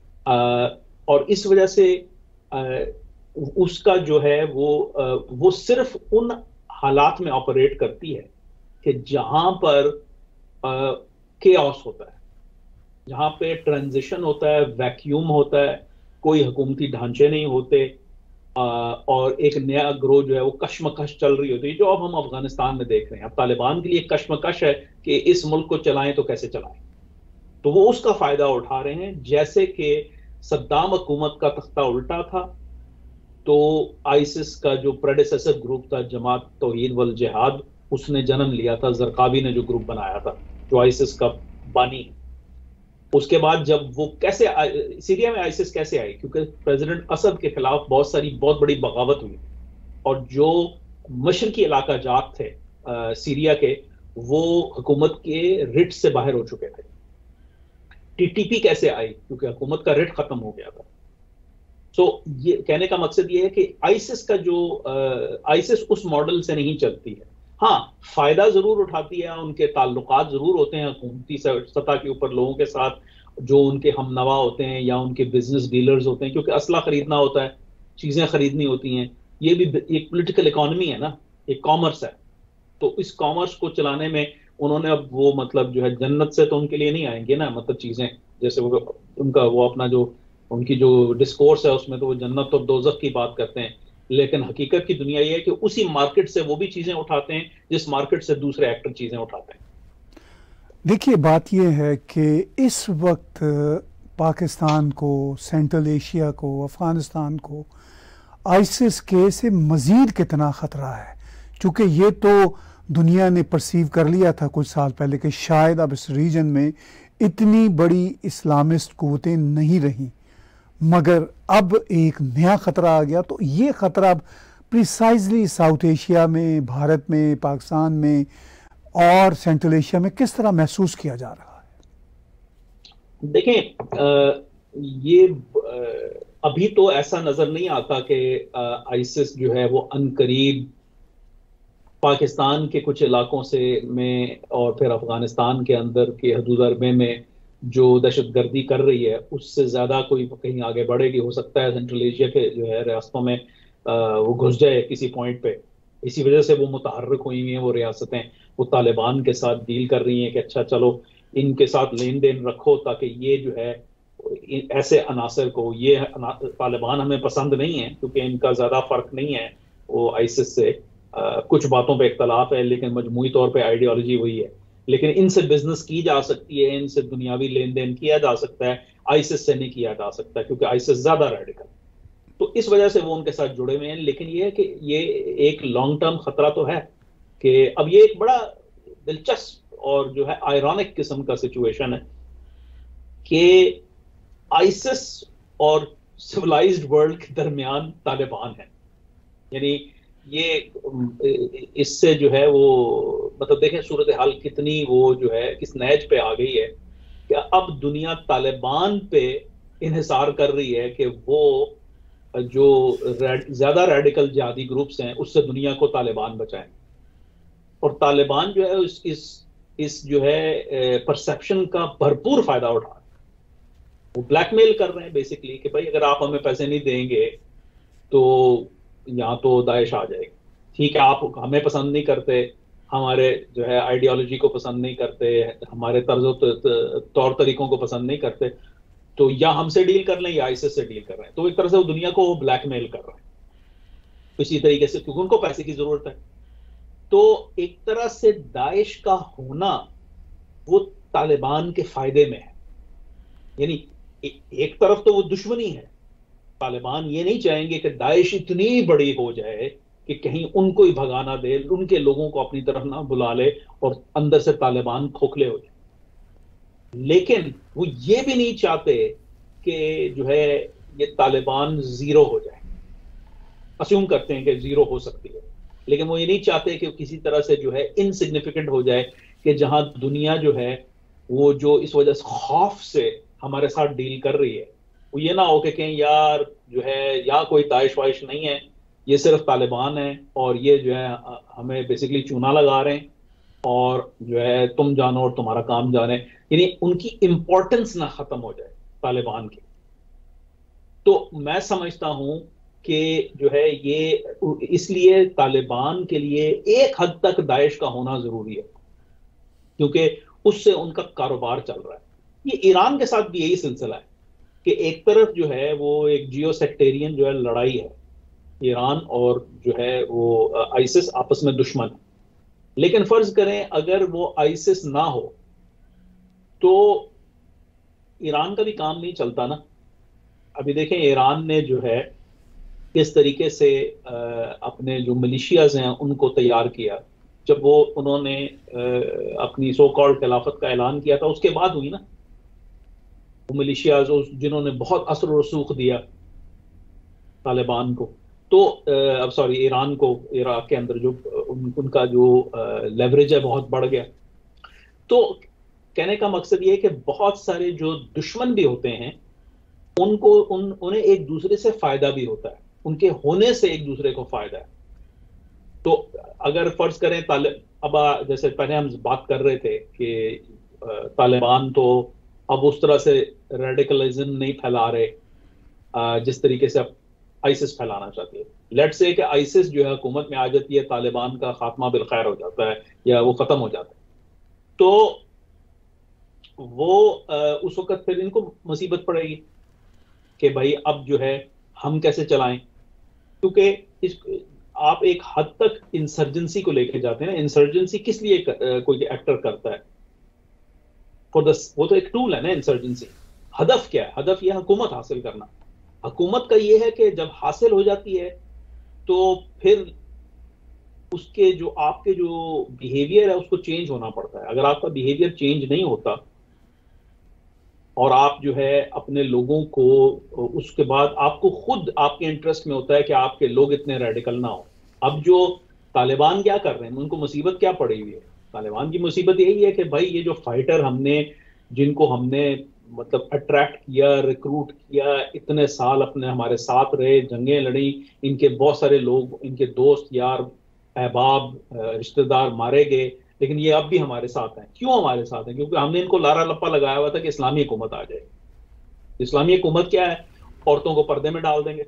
اور اس وجہ سے اس کا جو ہے وہ وہ صرف ان حالات میں آپریٹ کرتی ہے کہ جہاں پر کیاس ہوتا ہے، جہاں پہ ٹرانزیشن ہوتا ہے، ویکیوم ہوتا ہے، کوئی حکومتی ڈھانچے نہیں ہوتے، اور ایک نیا گروہ جو ہے وہ کشمکش چل رہی ہوتی ہے، جو اب ہم افغانستان میں دیکھ رہے ہیں. اب طالبان کے لیے کشمکش ہے کہ اس ملک کو چلائیں تو کیسے چلائیں، تو وہ اس کا فائدہ اٹھا رہے ہیں. جیسے کہ صدام حکومت کا تختہ الٹا تھا تو آئیسس کا جو پریڈیسیسر گروپ تھا جماعت توحید والجہاد، اس نے جنم لیا تھا. زرقاوی نے جو گروپ بنایا تھا جو آئیسس کا بانی. اس کے بعد جب وہ کیسے سیریا میں آئیسس کیسے آئی؟ کیونکہ پریزیڈنٹ اسد کے خلاف بہت ساری بہت بڑی بغاوت ہوئی، اور جو مشرقی علاقہ جات تھے سیریا کے وہ حکومت کے رٹ سے باہر ہو چکے تھے. ٹی ٹی پی کیسے آئی؟ کیونکہ حکومت کا رٹ ختم ہو گیا تھا. سو یہ کہنے کا مقصد یہ ہے کہ آئیسس کا جو آئیسس اس ماڈل سے نہیں چلتی ہے. ہاں فائدہ ضرور اٹھاتی ہے، ان کے تعلقات ضرور ہوتے ہیں حکومتی سطح کے اوپر لوگوں کے ساتھ جو ان کے ہم نوا ہوتے ہیں یا ان کے بزنس ڈیلرز ہوتے ہیں، کیونکہ اسلحہ خریدنا ہوتا ہے، چیزیں خریدنی ہوتی ہیں. یہ بھی ایک پولیٹیکل اکانومی ہے نا، ایک کامرس ہے. تو اس کامرس کو چلانے میں انہوں نے اب وہ مطلب جو ہے جنت سے تو ان کے لیے نہیں آئیں گے نا، مطلب چیزیں جیسے وہ ان کا وہ اپنا جو ان کی جو ڈسکورس ہے اس میں تو وہ جنت اور دوزخ کی بات کرتے ہیں. لیکن حقیقت کی دنیا یہ ہے کہ اسی مارکیٹ سے وہ بھی چیزیں اٹھاتے ہیں جس مارکیٹ سے دوسرے ایکٹر چیزیں اٹھاتے ہیں. دیکھیے بات یہ ہے کہ اس وقت پاکستان کو، سینٹرل ایشیا کو، افغانستان کو آئسس کے سے مزید کتنا خطرہ ہے؟ چونکہ یہ تو دنیا نے پرسیو کر لیا تھا کچھ سال پہلے کہ شاید اب اس ریجن میں اتنی بڑی اسلامسٹ قوتیں نہیں رہیں، مگر اب ایک نیا خطرہ آ گیا. تو یہ خطرہ اب پریسائزلی ساؤتھ ایشیا میں، بھارت میں، پاکستان میں اور سینٹرل ایشیا میں کس طرح محسوس کیا جا رہا ہے؟ دیکھیں یہ ابھی تو ایسا نظر نہیں آتا کہ آئسس جو ہے وہ عنقریب پاکستان کے کچھ علاقوں سے میں اور پھر افغانستان کے اندر کے حدود اربے میں جو دہشت گردی کر رہی ہے اس سے زیادہ کوئی کہیں آگے بڑھے گی. ہو سکتا ہے سینٹرل ایشیا کے جو ہے ریاستوں میں وہ گھس جائے کسی پوائنٹ پہ. اسی وجہ سے وہ متحرک ہوئی ہوئی ہیں وہ ریاستیں، وہ طالبان کے ساتھ ڈیل کر رہی ہیں کہ اچھا چلو ان کے ساتھ لین دین رکھو تاکہ یہ جو ہے ایسے عناصر کو، یہ طالبان ہمیں پسند نہیں ہے کیونکہ ان کا زیادہ فرق نہیں ہے وہ آئسس سے، کچھ باتوں پہ اختلاف ہے لیکن مجموعی طور پہ آئیڈیالوجی وہی ہے. لیکن ان سے بزنس کی جا سکتی ہے، ان سے دنیاوی لین دین کیا جا سکتا ہے، آئسس سے نہیں کیا جا سکتا کیونکہ آئسس زیادہ ریڈیکل. تو اس وجہ سے وہ ان کے ساتھ جڑے ہوئے ہیں. لیکن یہ ہے کہ یہ ایک لانگ ٹرم خطرہ تو ہے کہ اب یہ ایک بڑا دلچسپ اور جو ہے آئرونک قسم کا سچویشن ہے کہ آئسس اور سولائزڈ ورلڈ کے درمیان طالبان ہیں. یعنی یہ اس سے جو ہے وہ مطلب دیکھیں صورتحال کتنی وہ جو ہے کس نیج پہ آ گئی ہے کہ اب دنیا طالبان پہ انحصار کر رہی ہے کہ وہ جو زیادہ ریڈیکل جہادی گروپس ہیں اس سے دنیا کو طالبان بچائیں. اور طالبان جو ہے اس اس اس جو ہے پرسیپشن کا بھرپور فائدہ اٹھا رہے ہیں. وہ بلیک میل کر رہے ہیں بیسکلی کہ بھائی اگر آپ ہمیں پیسے نہیں دیں گے تو یہاں تو داعش آ جائے گی. ٹھیک ہے آپ ہمیں پسند نہیں کرتے، ہمارے جو ہے آئیڈیالوجی کو پسند نہیں کرتے، ہمارے طرز و طور طریقوں کو پسند نہیں کرتے، تو یا ہم سے ڈیل کر لیں یا آئسس سے ڈیل کر رہے ہیں. تو ایک طرح سے وہ دنیا کو وہ بلیک میل کر رہے ہیں اسی طریقے سے کیونکہ ان کو پیسے کی ضرورت ہے. تو ایک طرح سے داعش کا ہونا وہ طالبان کے فائدے میں ہے. یعنی ایک طرف تو وہ دشمنی ہے، طالبان یہ نہیں چاہیں گے کہ داعش اتنی بڑی ہو جائے کہ کہیں ان کو ہی بھگانا دے، ان کے لوگوں کو اپنی طرف نہ بلا لے اور اندر سے طالبان کھوکھلے ہو جائیں. لیکن وہ یہ بھی نہیں چاہتے کہ جو ہے یہ طالبان زیرو ہو جائے. اسیوم کرتے ہیں کہ زیرو ہو سکتی ہے، لیکن وہ یہ نہیں چاہتے کہ کسی طرح سے جو ہے انسگنیفیکنٹ ہو جائے کہ جہاں دنیا جو ہے وہ جو اس وجہ سے خوف سے ہمارے ساتھ ڈیل کر رہی ہے وہ یہ نہ ہو کہ کہیں یار جو ہے یا کوئی داعش وائش نہیں ہے، یہ صرف طالبان ہیں اور یہ جو ہے ہمیں بیسیکلی چونا لگا رہے ہیں اور جو ہے تم جانو اور تمہارا کام جانے. یعنی ان کی امپورٹنس نہ ختم ہو جائے طالبان کی. تو میں سمجھتا ہوں کہ جو ہے یہ اس لیے طالبان کے لیے ایک حد تک داعش کا ہونا ضروری ہے کیونکہ اس سے ان کا کاروبار چل رہا ہے. یہ ایران کے ساتھ بھی یہی سلسلہ ہے کہ ایک طرف جو ہے وہ ایک جیو سیکٹیرین جو ہے لڑائی ہے، ایران اور جو ہے وہ آئسس آپس میں دشمن ہے. لیکن فرض کریں اگر وہ آئسس نہ ہو تو ایران کا بھی کام نہیں چلتا نا. ابھی دیکھیں ایران نے جو ہے کس طریقے سے اپنے جو ملیشیاز ہیں ان کو تیار کیا. جب وہ انہوں نے اپنی سو کالڈ خلافت کا اعلان کیا تھا اس کے بعد ہوئی نا وہ ملیشیاز جنہوں نے بہت اثر و رسوخ دیا طالبان کو. تو اب سوری ایران کو، عراق کے اندر جو ان کا جو لیوریج ہے بہت بڑھ گیا. تو کہنے کا مقصد یہ ہے کہ بہت سارے جو دشمن بھی ہوتے ہیں ان کو ان انہیں ایک دوسرے سے فائدہ بھی ہوتا ہے، ان کے ہونے سے ایک دوسرے کو فائدہ ہے. تو اگر فرض کریں طالب اب جیسے پہلے ہم بات کر رہے تھے کہ طالبان تو اب اس طرح سے ریڈیکلزم نہیں پھیلا رہے جس طریقے سے اب آئسس پھیلانا چاہتی ہے. لیٹ سے کہ آئسس جو ہے حکومت میں آ جاتی ہے، طالبان کا خاتمہ بالخیر ہو جاتا ہے یا وہ ختم ہو جاتا ہے، تو وہ اس وقت پھر ان کو مصیبت پڑے گی کہ بھائی اب جو ہے ہم کیسے چلائیں. کیونکہ اس آپ ایک حد تک انسرجنسی کو لے کے جاتے ہیں نا. انسرجنسی کس لیے کوئی ایکٹر کرتا ہے؟ فور دا وہ تو ایک ٹول ہے نا انسرجنسی. ہدف کیا ہے؟ ہدف یہ حکومت حاصل کرنا. حکومت کا یہ ہے کہ جب حاصل ہو جاتی ہے تو پھر اس کے جو آپ کے جو بیہیویئر ہے اس کو چینج ہونا پڑتا ہے. اگر آپ کا بیہیویئر چینج نہیں ہوتا اور آپ جو ہے اپنے لوگوں کو اس کے بعد آپ کو خود آپ کے انٹرسٹ میں ہوتا ہے کہ آپ کے لوگ اتنے ریڈیکل نہ ہوں. اب جو طالبان کیا کر رہے ہیں, ان کو مصیبت کیا پڑی ہوئی ہے؟ طالبان کی مصیبت یہی ہے کہ بھائی یہ جو فائٹر ہم نے جن کو ہم نے مطلب اٹریکٹ کیا, ریکروٹ کیا, اتنے سال اپنے ہمارے ساتھ رہے, جنگیں لڑیں, ان کے بہت سارے لوگ, ان کے دوست یار احباب رشتہ دار مارے گئے, لیکن یہ اب بھی ہمارے ساتھ ہیں. کیوں ہمارے ساتھ ہیں؟ کیونکہ ہم نے ان کو لارا لپا لگایا ہوا تھا کہ اسلامی حکومت آ جائے. اسلامی حکومت کیا ہے؟ عورتوں کو پردے میں ڈال دیں گے,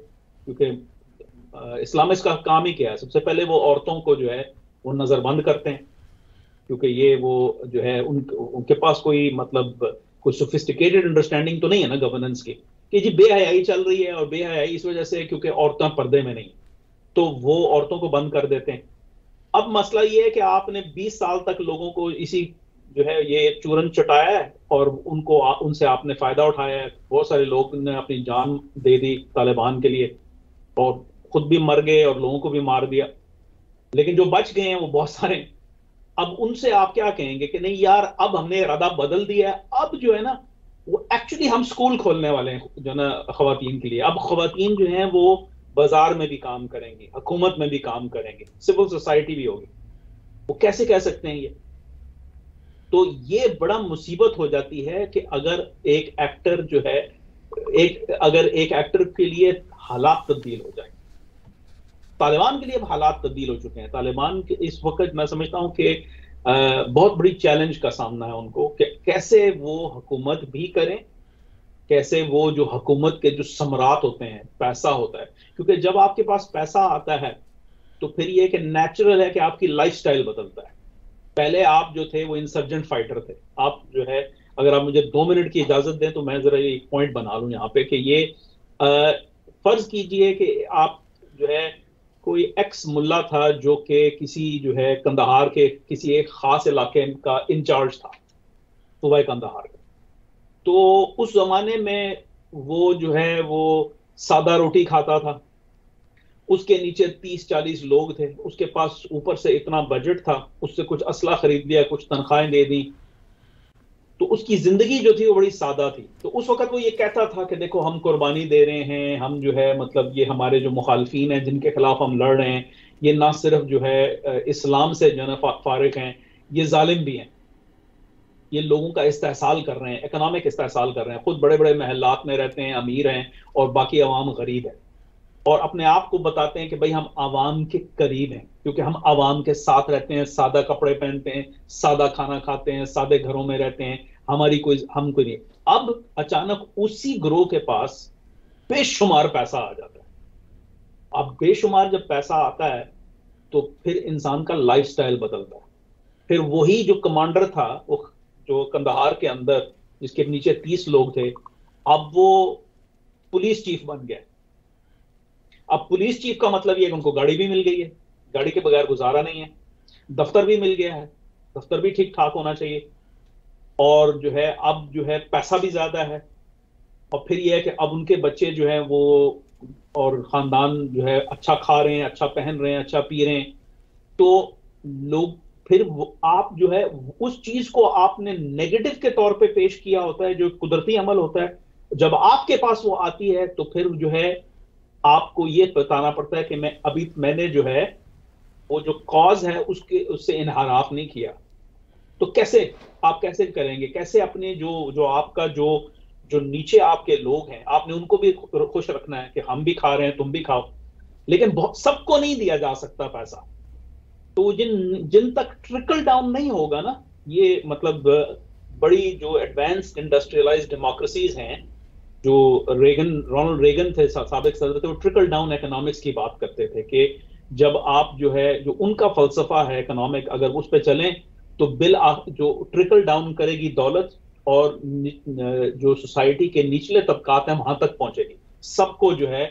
کیونکہ اسلامسٹ کا کام ہی کیا ہے؟ سب سے پہلے وہ عورتوں کو جو ہے وہ نظر بند کرتے ہیں, کیونکہ یہ وہ جو ہے ان ان کے پاس کوئی مطلب کوئی سوفسٹیکیٹڈ انڈرسٹینڈنگ تو نہیں ہے نا گورننس کی, کہ جی بے حیائی چل رہی ہے, اور بے حیائی اس وجہ سے کیونکہ عورتیں پردے میں نہیں, تو وہ عورتوں کو بند کر دیتے ہیں. اب مسئلہ یہ ہے کہ آپ نے بیس سال تک لوگوں کو اسی جو ہے یہ چورن چٹایا ہے, اور ان کو ان سے آپ نے فائدہ اٹھایا ہے. بہت سارے لوگ نے اپنی جان دے دی طالبان کے لیے, اور خود بھی مر گئے اور لوگوں کو بھی مار دیا, لیکن جو بچ گئے ہیں وہ بہت سارے ہیں. اب ان سے آپ کیا کہیں گے کہ نہیں یار اب ہم نے ارادہ بدل دیا ہے, اب جو ہے نا وہ ایکچولی ہم سکول کھولنے والے ہیں جو نا خواتین کے لیے. اب خواتین جو ہیں وہ بازار میں بھی کام کریں گی, حکومت میں بھی کام کریں گے, سول سوسائٹی بھی ہوگی. وہ کیسے کہہ سکتے ہیں یہ؟ تو یہ بڑا مصیبت ہو جاتی ہے کہ اگر ایک ایکٹر جو ہے ایک اگر ایک ایکٹر کے لیے حالات تبدیل ہو جائیں. طالبان کے لیے اب حالات تبدیل ہو چکے ہیں. طالبان کے اس وقت میں سمجھتا ہوں کہ بہت بڑی چیلنج کا سامنا ہے ان کو کہ کیسے وہ حکومت بھی کریں, کیسے وہ جو حکومت کے جو ثمرات ہوتے ہیں, پیسہ ہوتا ہے, کیونکہ جب آپ کے پاس پیسہ آتا ہے تو پھر یہ کہ نیچرل ہے کہ آپ کی لائف سٹائل بدلتا ہے. پہلے آپ جو تھے وہ انسرجنٹ فائٹر تھے. آپ جو ہے اگر آپ مجھے دو منٹ کی اجازت دیں تو میں ذرا ایک پوائنٹ بنا لوں یہاں پہ کہ یہ فرض کیجئے کہ آپ جو ہے کوئی ایکس ملا تھا جو کہ کسی جو ہے کندہار کے کسی ایک خاص علاقے کا انچارج تھا, صوبہ کندہار کا. تو اس زمانے میں وہ جو ہے وہ سادہ روٹی کھاتا تھا, اس کے نیچے تیس چالیس لوگ تھے, اس کے پاس اوپر سے اتنا بجٹ تھا, اس سے کچھ اسلحہ خرید لیا, کچھ تنخواہیں دے دی, تو اس کی زندگی جو تھی وہ بڑی سادہ تھی. تو اس وقت وہ یہ کہتا تھا کہ دیکھو ہم قربانی دے رہے ہیں, ہم جو ہے مطلب یہ ہمارے جو مخالفین ہیں جن کے خلاف ہم لڑ رہے ہیں یہ نہ صرف جو ہے اسلام سے جو ہے فارغ ہیں, یہ ظالم بھی ہیں, یہ لوگوں کا استحصال کر رہے ہیں, اکنامک استحصال کر رہے ہیں, خود بڑے بڑے محلات میں رہتے ہیں, امیر ہیں, اور باقی عوام غریب ہیں, اور اپنے آپ کو بتاتے ہیں کہ بھئی ہم عوام کے قریب ہیں کیونکہ ہم عوام کے ساتھ رہتے ہیں, سادہ کپڑے پہنتے ہیں, سادہ کھانا کھاتے ہیں, سادے گھروں میں رہتے ہیں, ہماری کوئی ہم کوئی نہیں. اب اچانک اسی گروہ کے پاس بے شمار پیسہ آ جاتا ہے. اب بے شمار جب پیسہ آتا ہے تو پھر انسان کا لائف سٹائل بدلتا ہے. پھر وہی جو کمانڈر تھا وہ جو کندہار کے اندر جس کے نیچے تیس لوگ تھے, اب وہ پولیس چیف بن گیا. اب پولیس چیف کا مطلب یہ کہ ان کو گاڑی بھی مل گئی ہے, گاڑی کے بغیر گزارا نہیں ہے, دفتر بھی مل گیا ہے, دفتر بھی ٹھیک ٹھاک ہونا چاہیے, اور جو ہے اب جو ہے پیسہ بھی زیادہ ہے, اور پھر یہ ہے کہ اب ان کے بچے جو ہیں وہ اور خاندان جو ہے اچھا کھا رہے ہیں, اچھا پہن رہے ہیں, اچھا پی رہے ہیں, تو لوگ پھر آپ جو ہے اس چیز کو آپ نے نیگیٹو کے طور پہ پیش کیا ہوتا ہے جو قدرتی عمل ہوتا ہے. جب آپ کے پاس وہ آتی ہے تو پھر جو ہے آپ کو یہ بتانا پڑتا ہے کہ میں ابھی میں نے جو ہے وہ جو کاز ہے اس کے اس سے انحراف نہیں کیا. تو کیسے آپ کیسے کریں گے؟ کیسے اپنے جو جو آپ کا جو جو نیچے آپ کے لوگ ہیں آپ نے ان کو بھی خوش رکھنا ہے کہ ہم بھی کھا رہے ہیں تم بھی کھاؤ, لیکن بہت سب کو نہیں دیا جا سکتا پیسہ. تو جن جن تک ٹرکل ڈاؤن نہیں ہوگا نا, یہ مطلب بڑی جو ایڈوانسڈ انڈسٹریلائزڈ ڈیموکریسیز ہیں, جو ریگن رونلڈ ریگن تھے سابق صدر تھے, وہ ٹرکل ڈاؤن اکنامکس کی بات کرتے تھے کہ جب آپ جو ہے جو ان کا فلسفہ ہے اکنامک, اگر اس پہ چلیں تو بل جو ٹرکل ڈاؤن کرے گی دولت, اور جو سوسائٹی کے نچلے طبقات ہیں وہاں تک پہنچے گی, سب کو جو ہے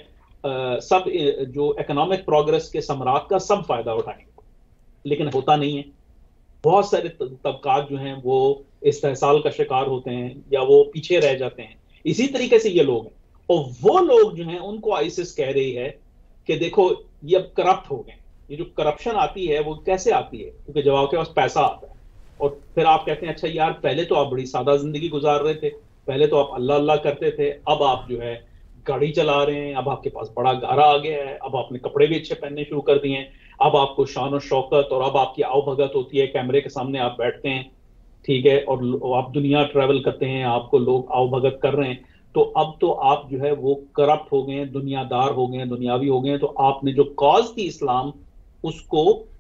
سب جو اکنامک پروگرس کے ثمرات کا سب فائدہ اٹھائیں گے، لیکن ہوتا نہیں ہے. بہت سارے طبقات جو ہیں وہ استحصال کا شکار ہوتے ہیں یا وہ پیچھے رہ جاتے ہیں. اسی طریقے سے یہ لوگ ہیں، اور وہ لوگ جو ہیں ان کو آئیسس کہہ رہی ہے کہ دیکھو یہ اب کرپٹ ہو گئے. یہ جو کرپشن آتی ہے وہ کیسے آتی ہے؟ کیونکہ جب آپ کے پاس پیسہ آتا ہے اور پھر آپ کہتے ہیں اچھا یار پہلے تو آپ بڑی سادہ زندگی گزار رہے تھے، پہلے تو آپ اللہ اللہ کرتے تھے، اب آپ جو ہے گاڑی چلا رہے ہیں، اب آپ کے پاس بڑا گھر آ گیا ہے، اب آپ نے کپڑے بھی اچھے پہننے شروع کر دیے ہیں، اب آپ کو شان و شوکت اور اب آپ کی آؤ بھگت ہوتی ہے، کیمرے کے سامنے آپ بیٹھتے ہیں، ٹھیک ہے، اور آپ دنیا ٹریول کرتے ہیں، آپ کو لوگ آؤ بھگت کر رہے ہیں. تو اب تو آپ جو ہے وہ کرپٹ ہو گئے ہیں، دنیا دار ہو گئے ہیں، دنیاوی ہو گئے ہیں. تو آپ نے جو کاز تھی اسلام اس کو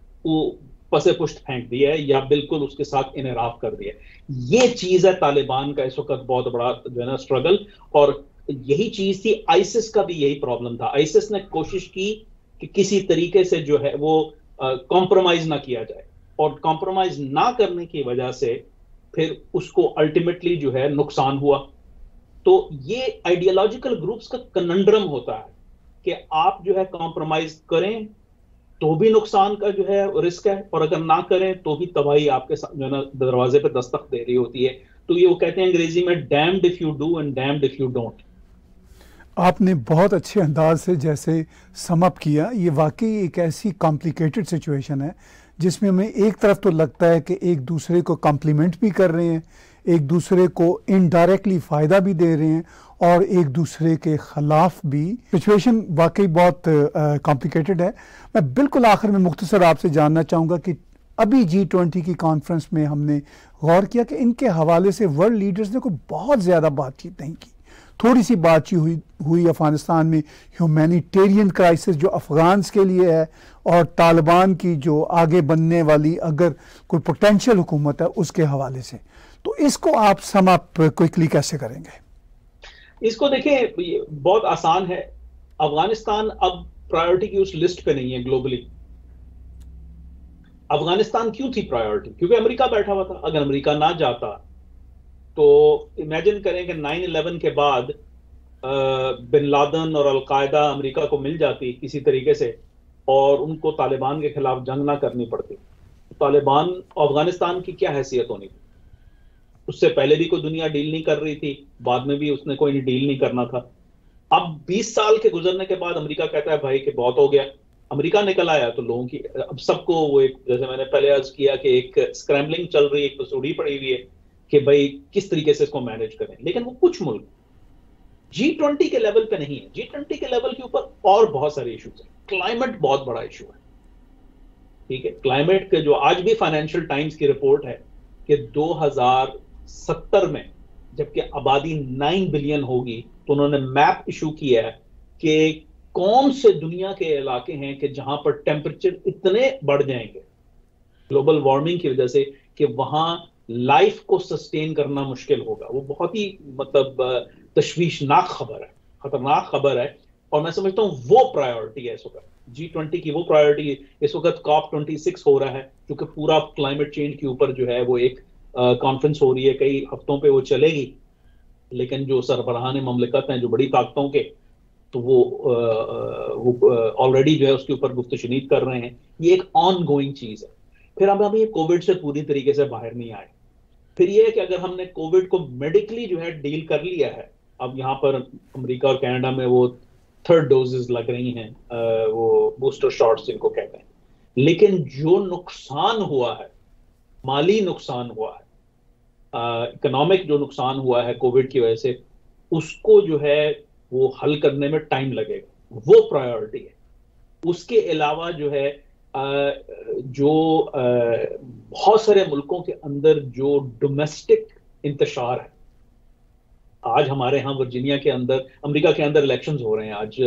پسے پشت پھینک دیا ہے یا بالکل اس کے ساتھ انحراف کر دیا. یہ چیز ہے طالبان کا اس وقت بہت بڑا جو ہے نا اسٹرگل. اور یہی چیز تھی آئیسس کا بھی، یہی پرابلم تھا. آئیسس نے کوشش کی کہ کسی طریقے سے جو ہے وہ کمپرومائز نہ کیا جائے، اور کمپرومائز نہ کرنے کی وجہ سے پھر اس کو الٹیمیٹلی جو ہے نقصان ہوا. تو یہ آئیڈیالوجیکل گروپس کا کننڈرم ہوتا ہے کہ آپ جو ہے کمپرومائز کریں تو بھی نقصان کا جو ہے رسک ہے، اور اگر نہ کریں تو بھی تباہی آپ کے جو ہے نا دروازے پہ دستک دے رہی ہوتی ہے. تو یہ وہ کہتے ہیں انگریزی میں damned if you do and damned if you don't. آپ نے بہت اچھے انداز سے جیسے سم اپ کیا. یہ واقعی ایک ایسی کمپلیکیٹڈ سچویشن ہے جس میں ہمیں ایک طرف تو لگتا ہے کہ ایک دوسرے کو کمپلیمنٹ بھی کر رہے ہیں، ایک دوسرے کو انڈائریکٹلی فائدہ بھی دے رہے ہیں، اور ایک دوسرے کے خلاف بھی. سچویشن واقعی بہت کمپلیکیٹڈ ہے. میں بالکل آخر میں مختصر آپ سے جاننا چاہوں گا کہ ابھی جی ٹوینٹی کی کانفرنس میں ہم نے غور کیا کہ ان کے حوالے سے ورلڈ لیڈرز نے کوئی بہت زیادہ بات چیت نہیں کی. تھوڑی سی بات چیت ہوئی ہوئی افغانستان میں ہیومینیٹیرین کرائسس جو افغانس کے لیے ہے، اور طالبان کی جو آگے بننے والی اگر کوئی پوٹینشیل حکومت ہے اس کے حوالے سے. تو اس کو آپ سم اپ کوئکلی کیسے کریں گے؟ اس کو دیکھیں بہت آسان ہے. افغانستان اب پرائیورٹی کی اس لسٹ پہ نہیں ہے گلوبلی. افغانستان کیوں تھی پرائیورٹی؟ کیونکہ امریکہ بیٹھا ہوا تھا. اگر امریکہ نہ جاتا تو امیجن کریں کہ نائن الیون کے بعد بن لادن اور القاعدہ امریکہ کو مل جاتی کسی طریقے سے اور ان کو طالبان کے خلاف جنگ نہ کرنی پڑتی. طالبان افغانستان کی کیا حیثیت ہونی تھی؟ اس سے پہلے بھی کوئی دنیا ڈیل نہیں کر رہی تھی، بعد میں بھی اس نے کوئی ڈیل نہیں کرنا تھا. اب بیس سال کے گزرنے کے بعد امریکہ کہتا ہے بھائی کہ بہت ہو گیا. امریکہ نکل آیا تو لوگوں کی اب سب کو وہ ایک جیسے میں نے پہلے عرض کیا کہ ایک اسکرامبلنگ چل رہی ہے، ایک پسوڑی پڑی ہوئی ہے کہ بھائی کس طریقے سے اس کو مینیج کریں. لیکن وہ کچھ ملک جی ٹوینٹی کے لیول پہ نہیں ہے. جی ٹوینٹی کے لیول کے اوپر اور بہت سارے ایشوز ہیں. کلائمیٹ بہت بڑا ایشو ہے، ٹھیک ہے. کلائمیٹ کے جو آج بھی فائنینشیل ٹائمز کی رپورٹ ہے کہ دو ہزار ستر میں جبکہ آبادی نائن بلین ہوگی تو انہوں نے میپ ایشو کیا ہے کہ کون سے دنیا کے علاقے ہیں کہ جہاں پر ٹیمپریچر اتنے بڑھ جائیں گے گلوبل وارمنگ کی وجہ سے کہ وہاں لائف کو سسٹین کرنا مشکل ہوگا. وہ بہت ہی مطلب تشویشناک خبر ہے، خطرناک خبر ہے. اور میں سمجھتا ہوں وہ پرائیورٹی ہے اس وقت جی ٹوینٹی کی. وہ پرائیورٹی اس وقت کاپ ٹوینٹی سکس ہو رہا ہے کیونکہ پورا کلائمیٹ چینج کے اوپر جو ہے وہ ایک کانفرنس ہو رہی ہے. کئی ہفتوں پہ وہ چلے گی، لیکن جو سربراہان مملکت ہیں جو بڑی طاقتوں کے تو وہ آلریڈی جو ہے اس کے اوپر گفت و شنید کر رہے ہیں. یہ ایک آن گوئنگ چیز ہے. پھر اب ہم یہ کووڈ سے پوری طریقے سے باہر نہیں آئے. پھر یہ ہے کہ اگر ہم نے کووڈ کو میڈیکلی جو ہے ڈیل کر لیا ہے، اب یہاں پر امریکہ اور کینیڈا میں وہ تھرڈ ڈوزز لگ رہی ہیں، وہ بوسٹر شاٹس جن کو کہتے ہیں، لیکن جو نقصان ہوا ہے، مالی نقصان ہوا ہے، اکنامک جو نقصان ہوا ہے کووڈ کی وجہ سے، اس کو جو ہے وہ حل کرنے میں ٹائم لگے گا. وہ پرائیورٹی ہے. اس کے علاوہ جو ہے جو بہت سارے ملکوں کے اندر جو ڈومیسٹک انتشار ہے، آج ہمارے ہاں ورجینیا کے اندر، امریکہ کے اندر الیکشنز ہو رہے ہیں. آج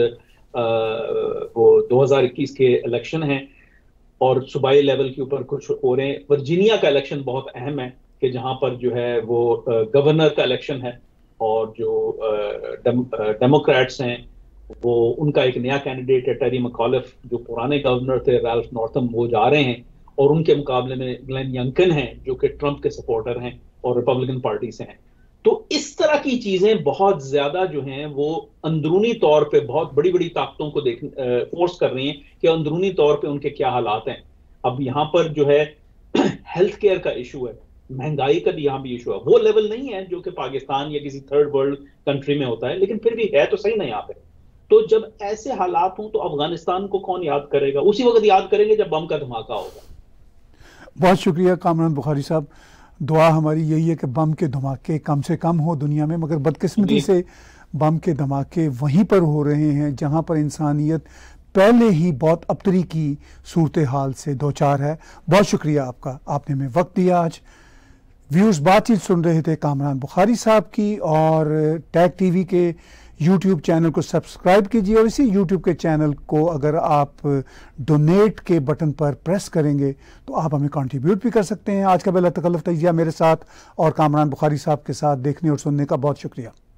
وہ دو ہزار اکیس کے الیکشن ہیں اور صوبائی لیول کے اوپر کچھ ہو رہے ہیں. ورجینیا کا الیکشن بہت اہم ہے کہ جہاں پر جو ہے وہ گورنر کا الیکشن ہے اور جو ڈیموکریٹس ہیں وہ ان کا ایک نیا کینڈیڈیٹ ہے ٹیری مکالف، جو پرانے گورنر تھے ریلف نارتھم، وہ جا رہے ہیں. اور ان کے مقابلے میں گلین ینکن ہیں جو کہ ٹرمپ کے سپورٹر ہیں اور ریپبلکن پارٹی سے ہیں. تو اس طرح کی چیزیں بہت زیادہ جو ہیں وہ اندرونی طور پہ بہت بڑی بڑی طاقتوں کو دیکھ فورس کر رہی ہیں کہ اندرونی طور پہ ان کے کیا حالات ہیں. اب یہاں پر جو ہے ہیلتھ کیئر کا ایشو ہے, مہنگائی کا بھی یہاں بھی ایشو ہے. وہ لیول نہیں ہے جو کہ پاکستان یا کسی تھرڈ ورلڈ کنٹری میں ہوتا ہے, لیکن پھر بھی ہے تو صحیح نا یہاں پہ. تو جب ایسے حالات ہوں تو افغانستان کو کون یاد کرے گا؟ اسی وقت یاد کریں گے جب بم کا دھماکہ ہوگا. بہت شکریہ کامران بخاری صاحب. دعا ہماری یہی ہے کہ بم کے دھماکے کم سے کم ہو دنیا میں, مگر بدقسمتی سے بم کے دھماکے وہیں پر ہو رہے ہیں جہاں پر انسانیت پہلے ہی بہت ابتری کی صورتحال سے دوچار ہے. بہت شکریہ آپ کا, آپ نے ہمیں وقت دیا. آج ویوز بات چیت سن رہے تھے کامران بخاری صاحب کی, اور ٹیگ ٹی وی کے یوٹیوب چینل کو سبسکرائب کیجیے, اور اسی یوٹیوب کے چینل کو اگر آپ ڈونیٹ کے بٹن پر پریس کریں گے تو آپ ہمیں کنٹریبیوٹ بھی کر سکتے ہیں. آج کا بلا تکلف تجزیہ میرے ساتھ اور کامران بخاری صاحب کے ساتھ دیکھنے اور سننے کا بہت شکریہ.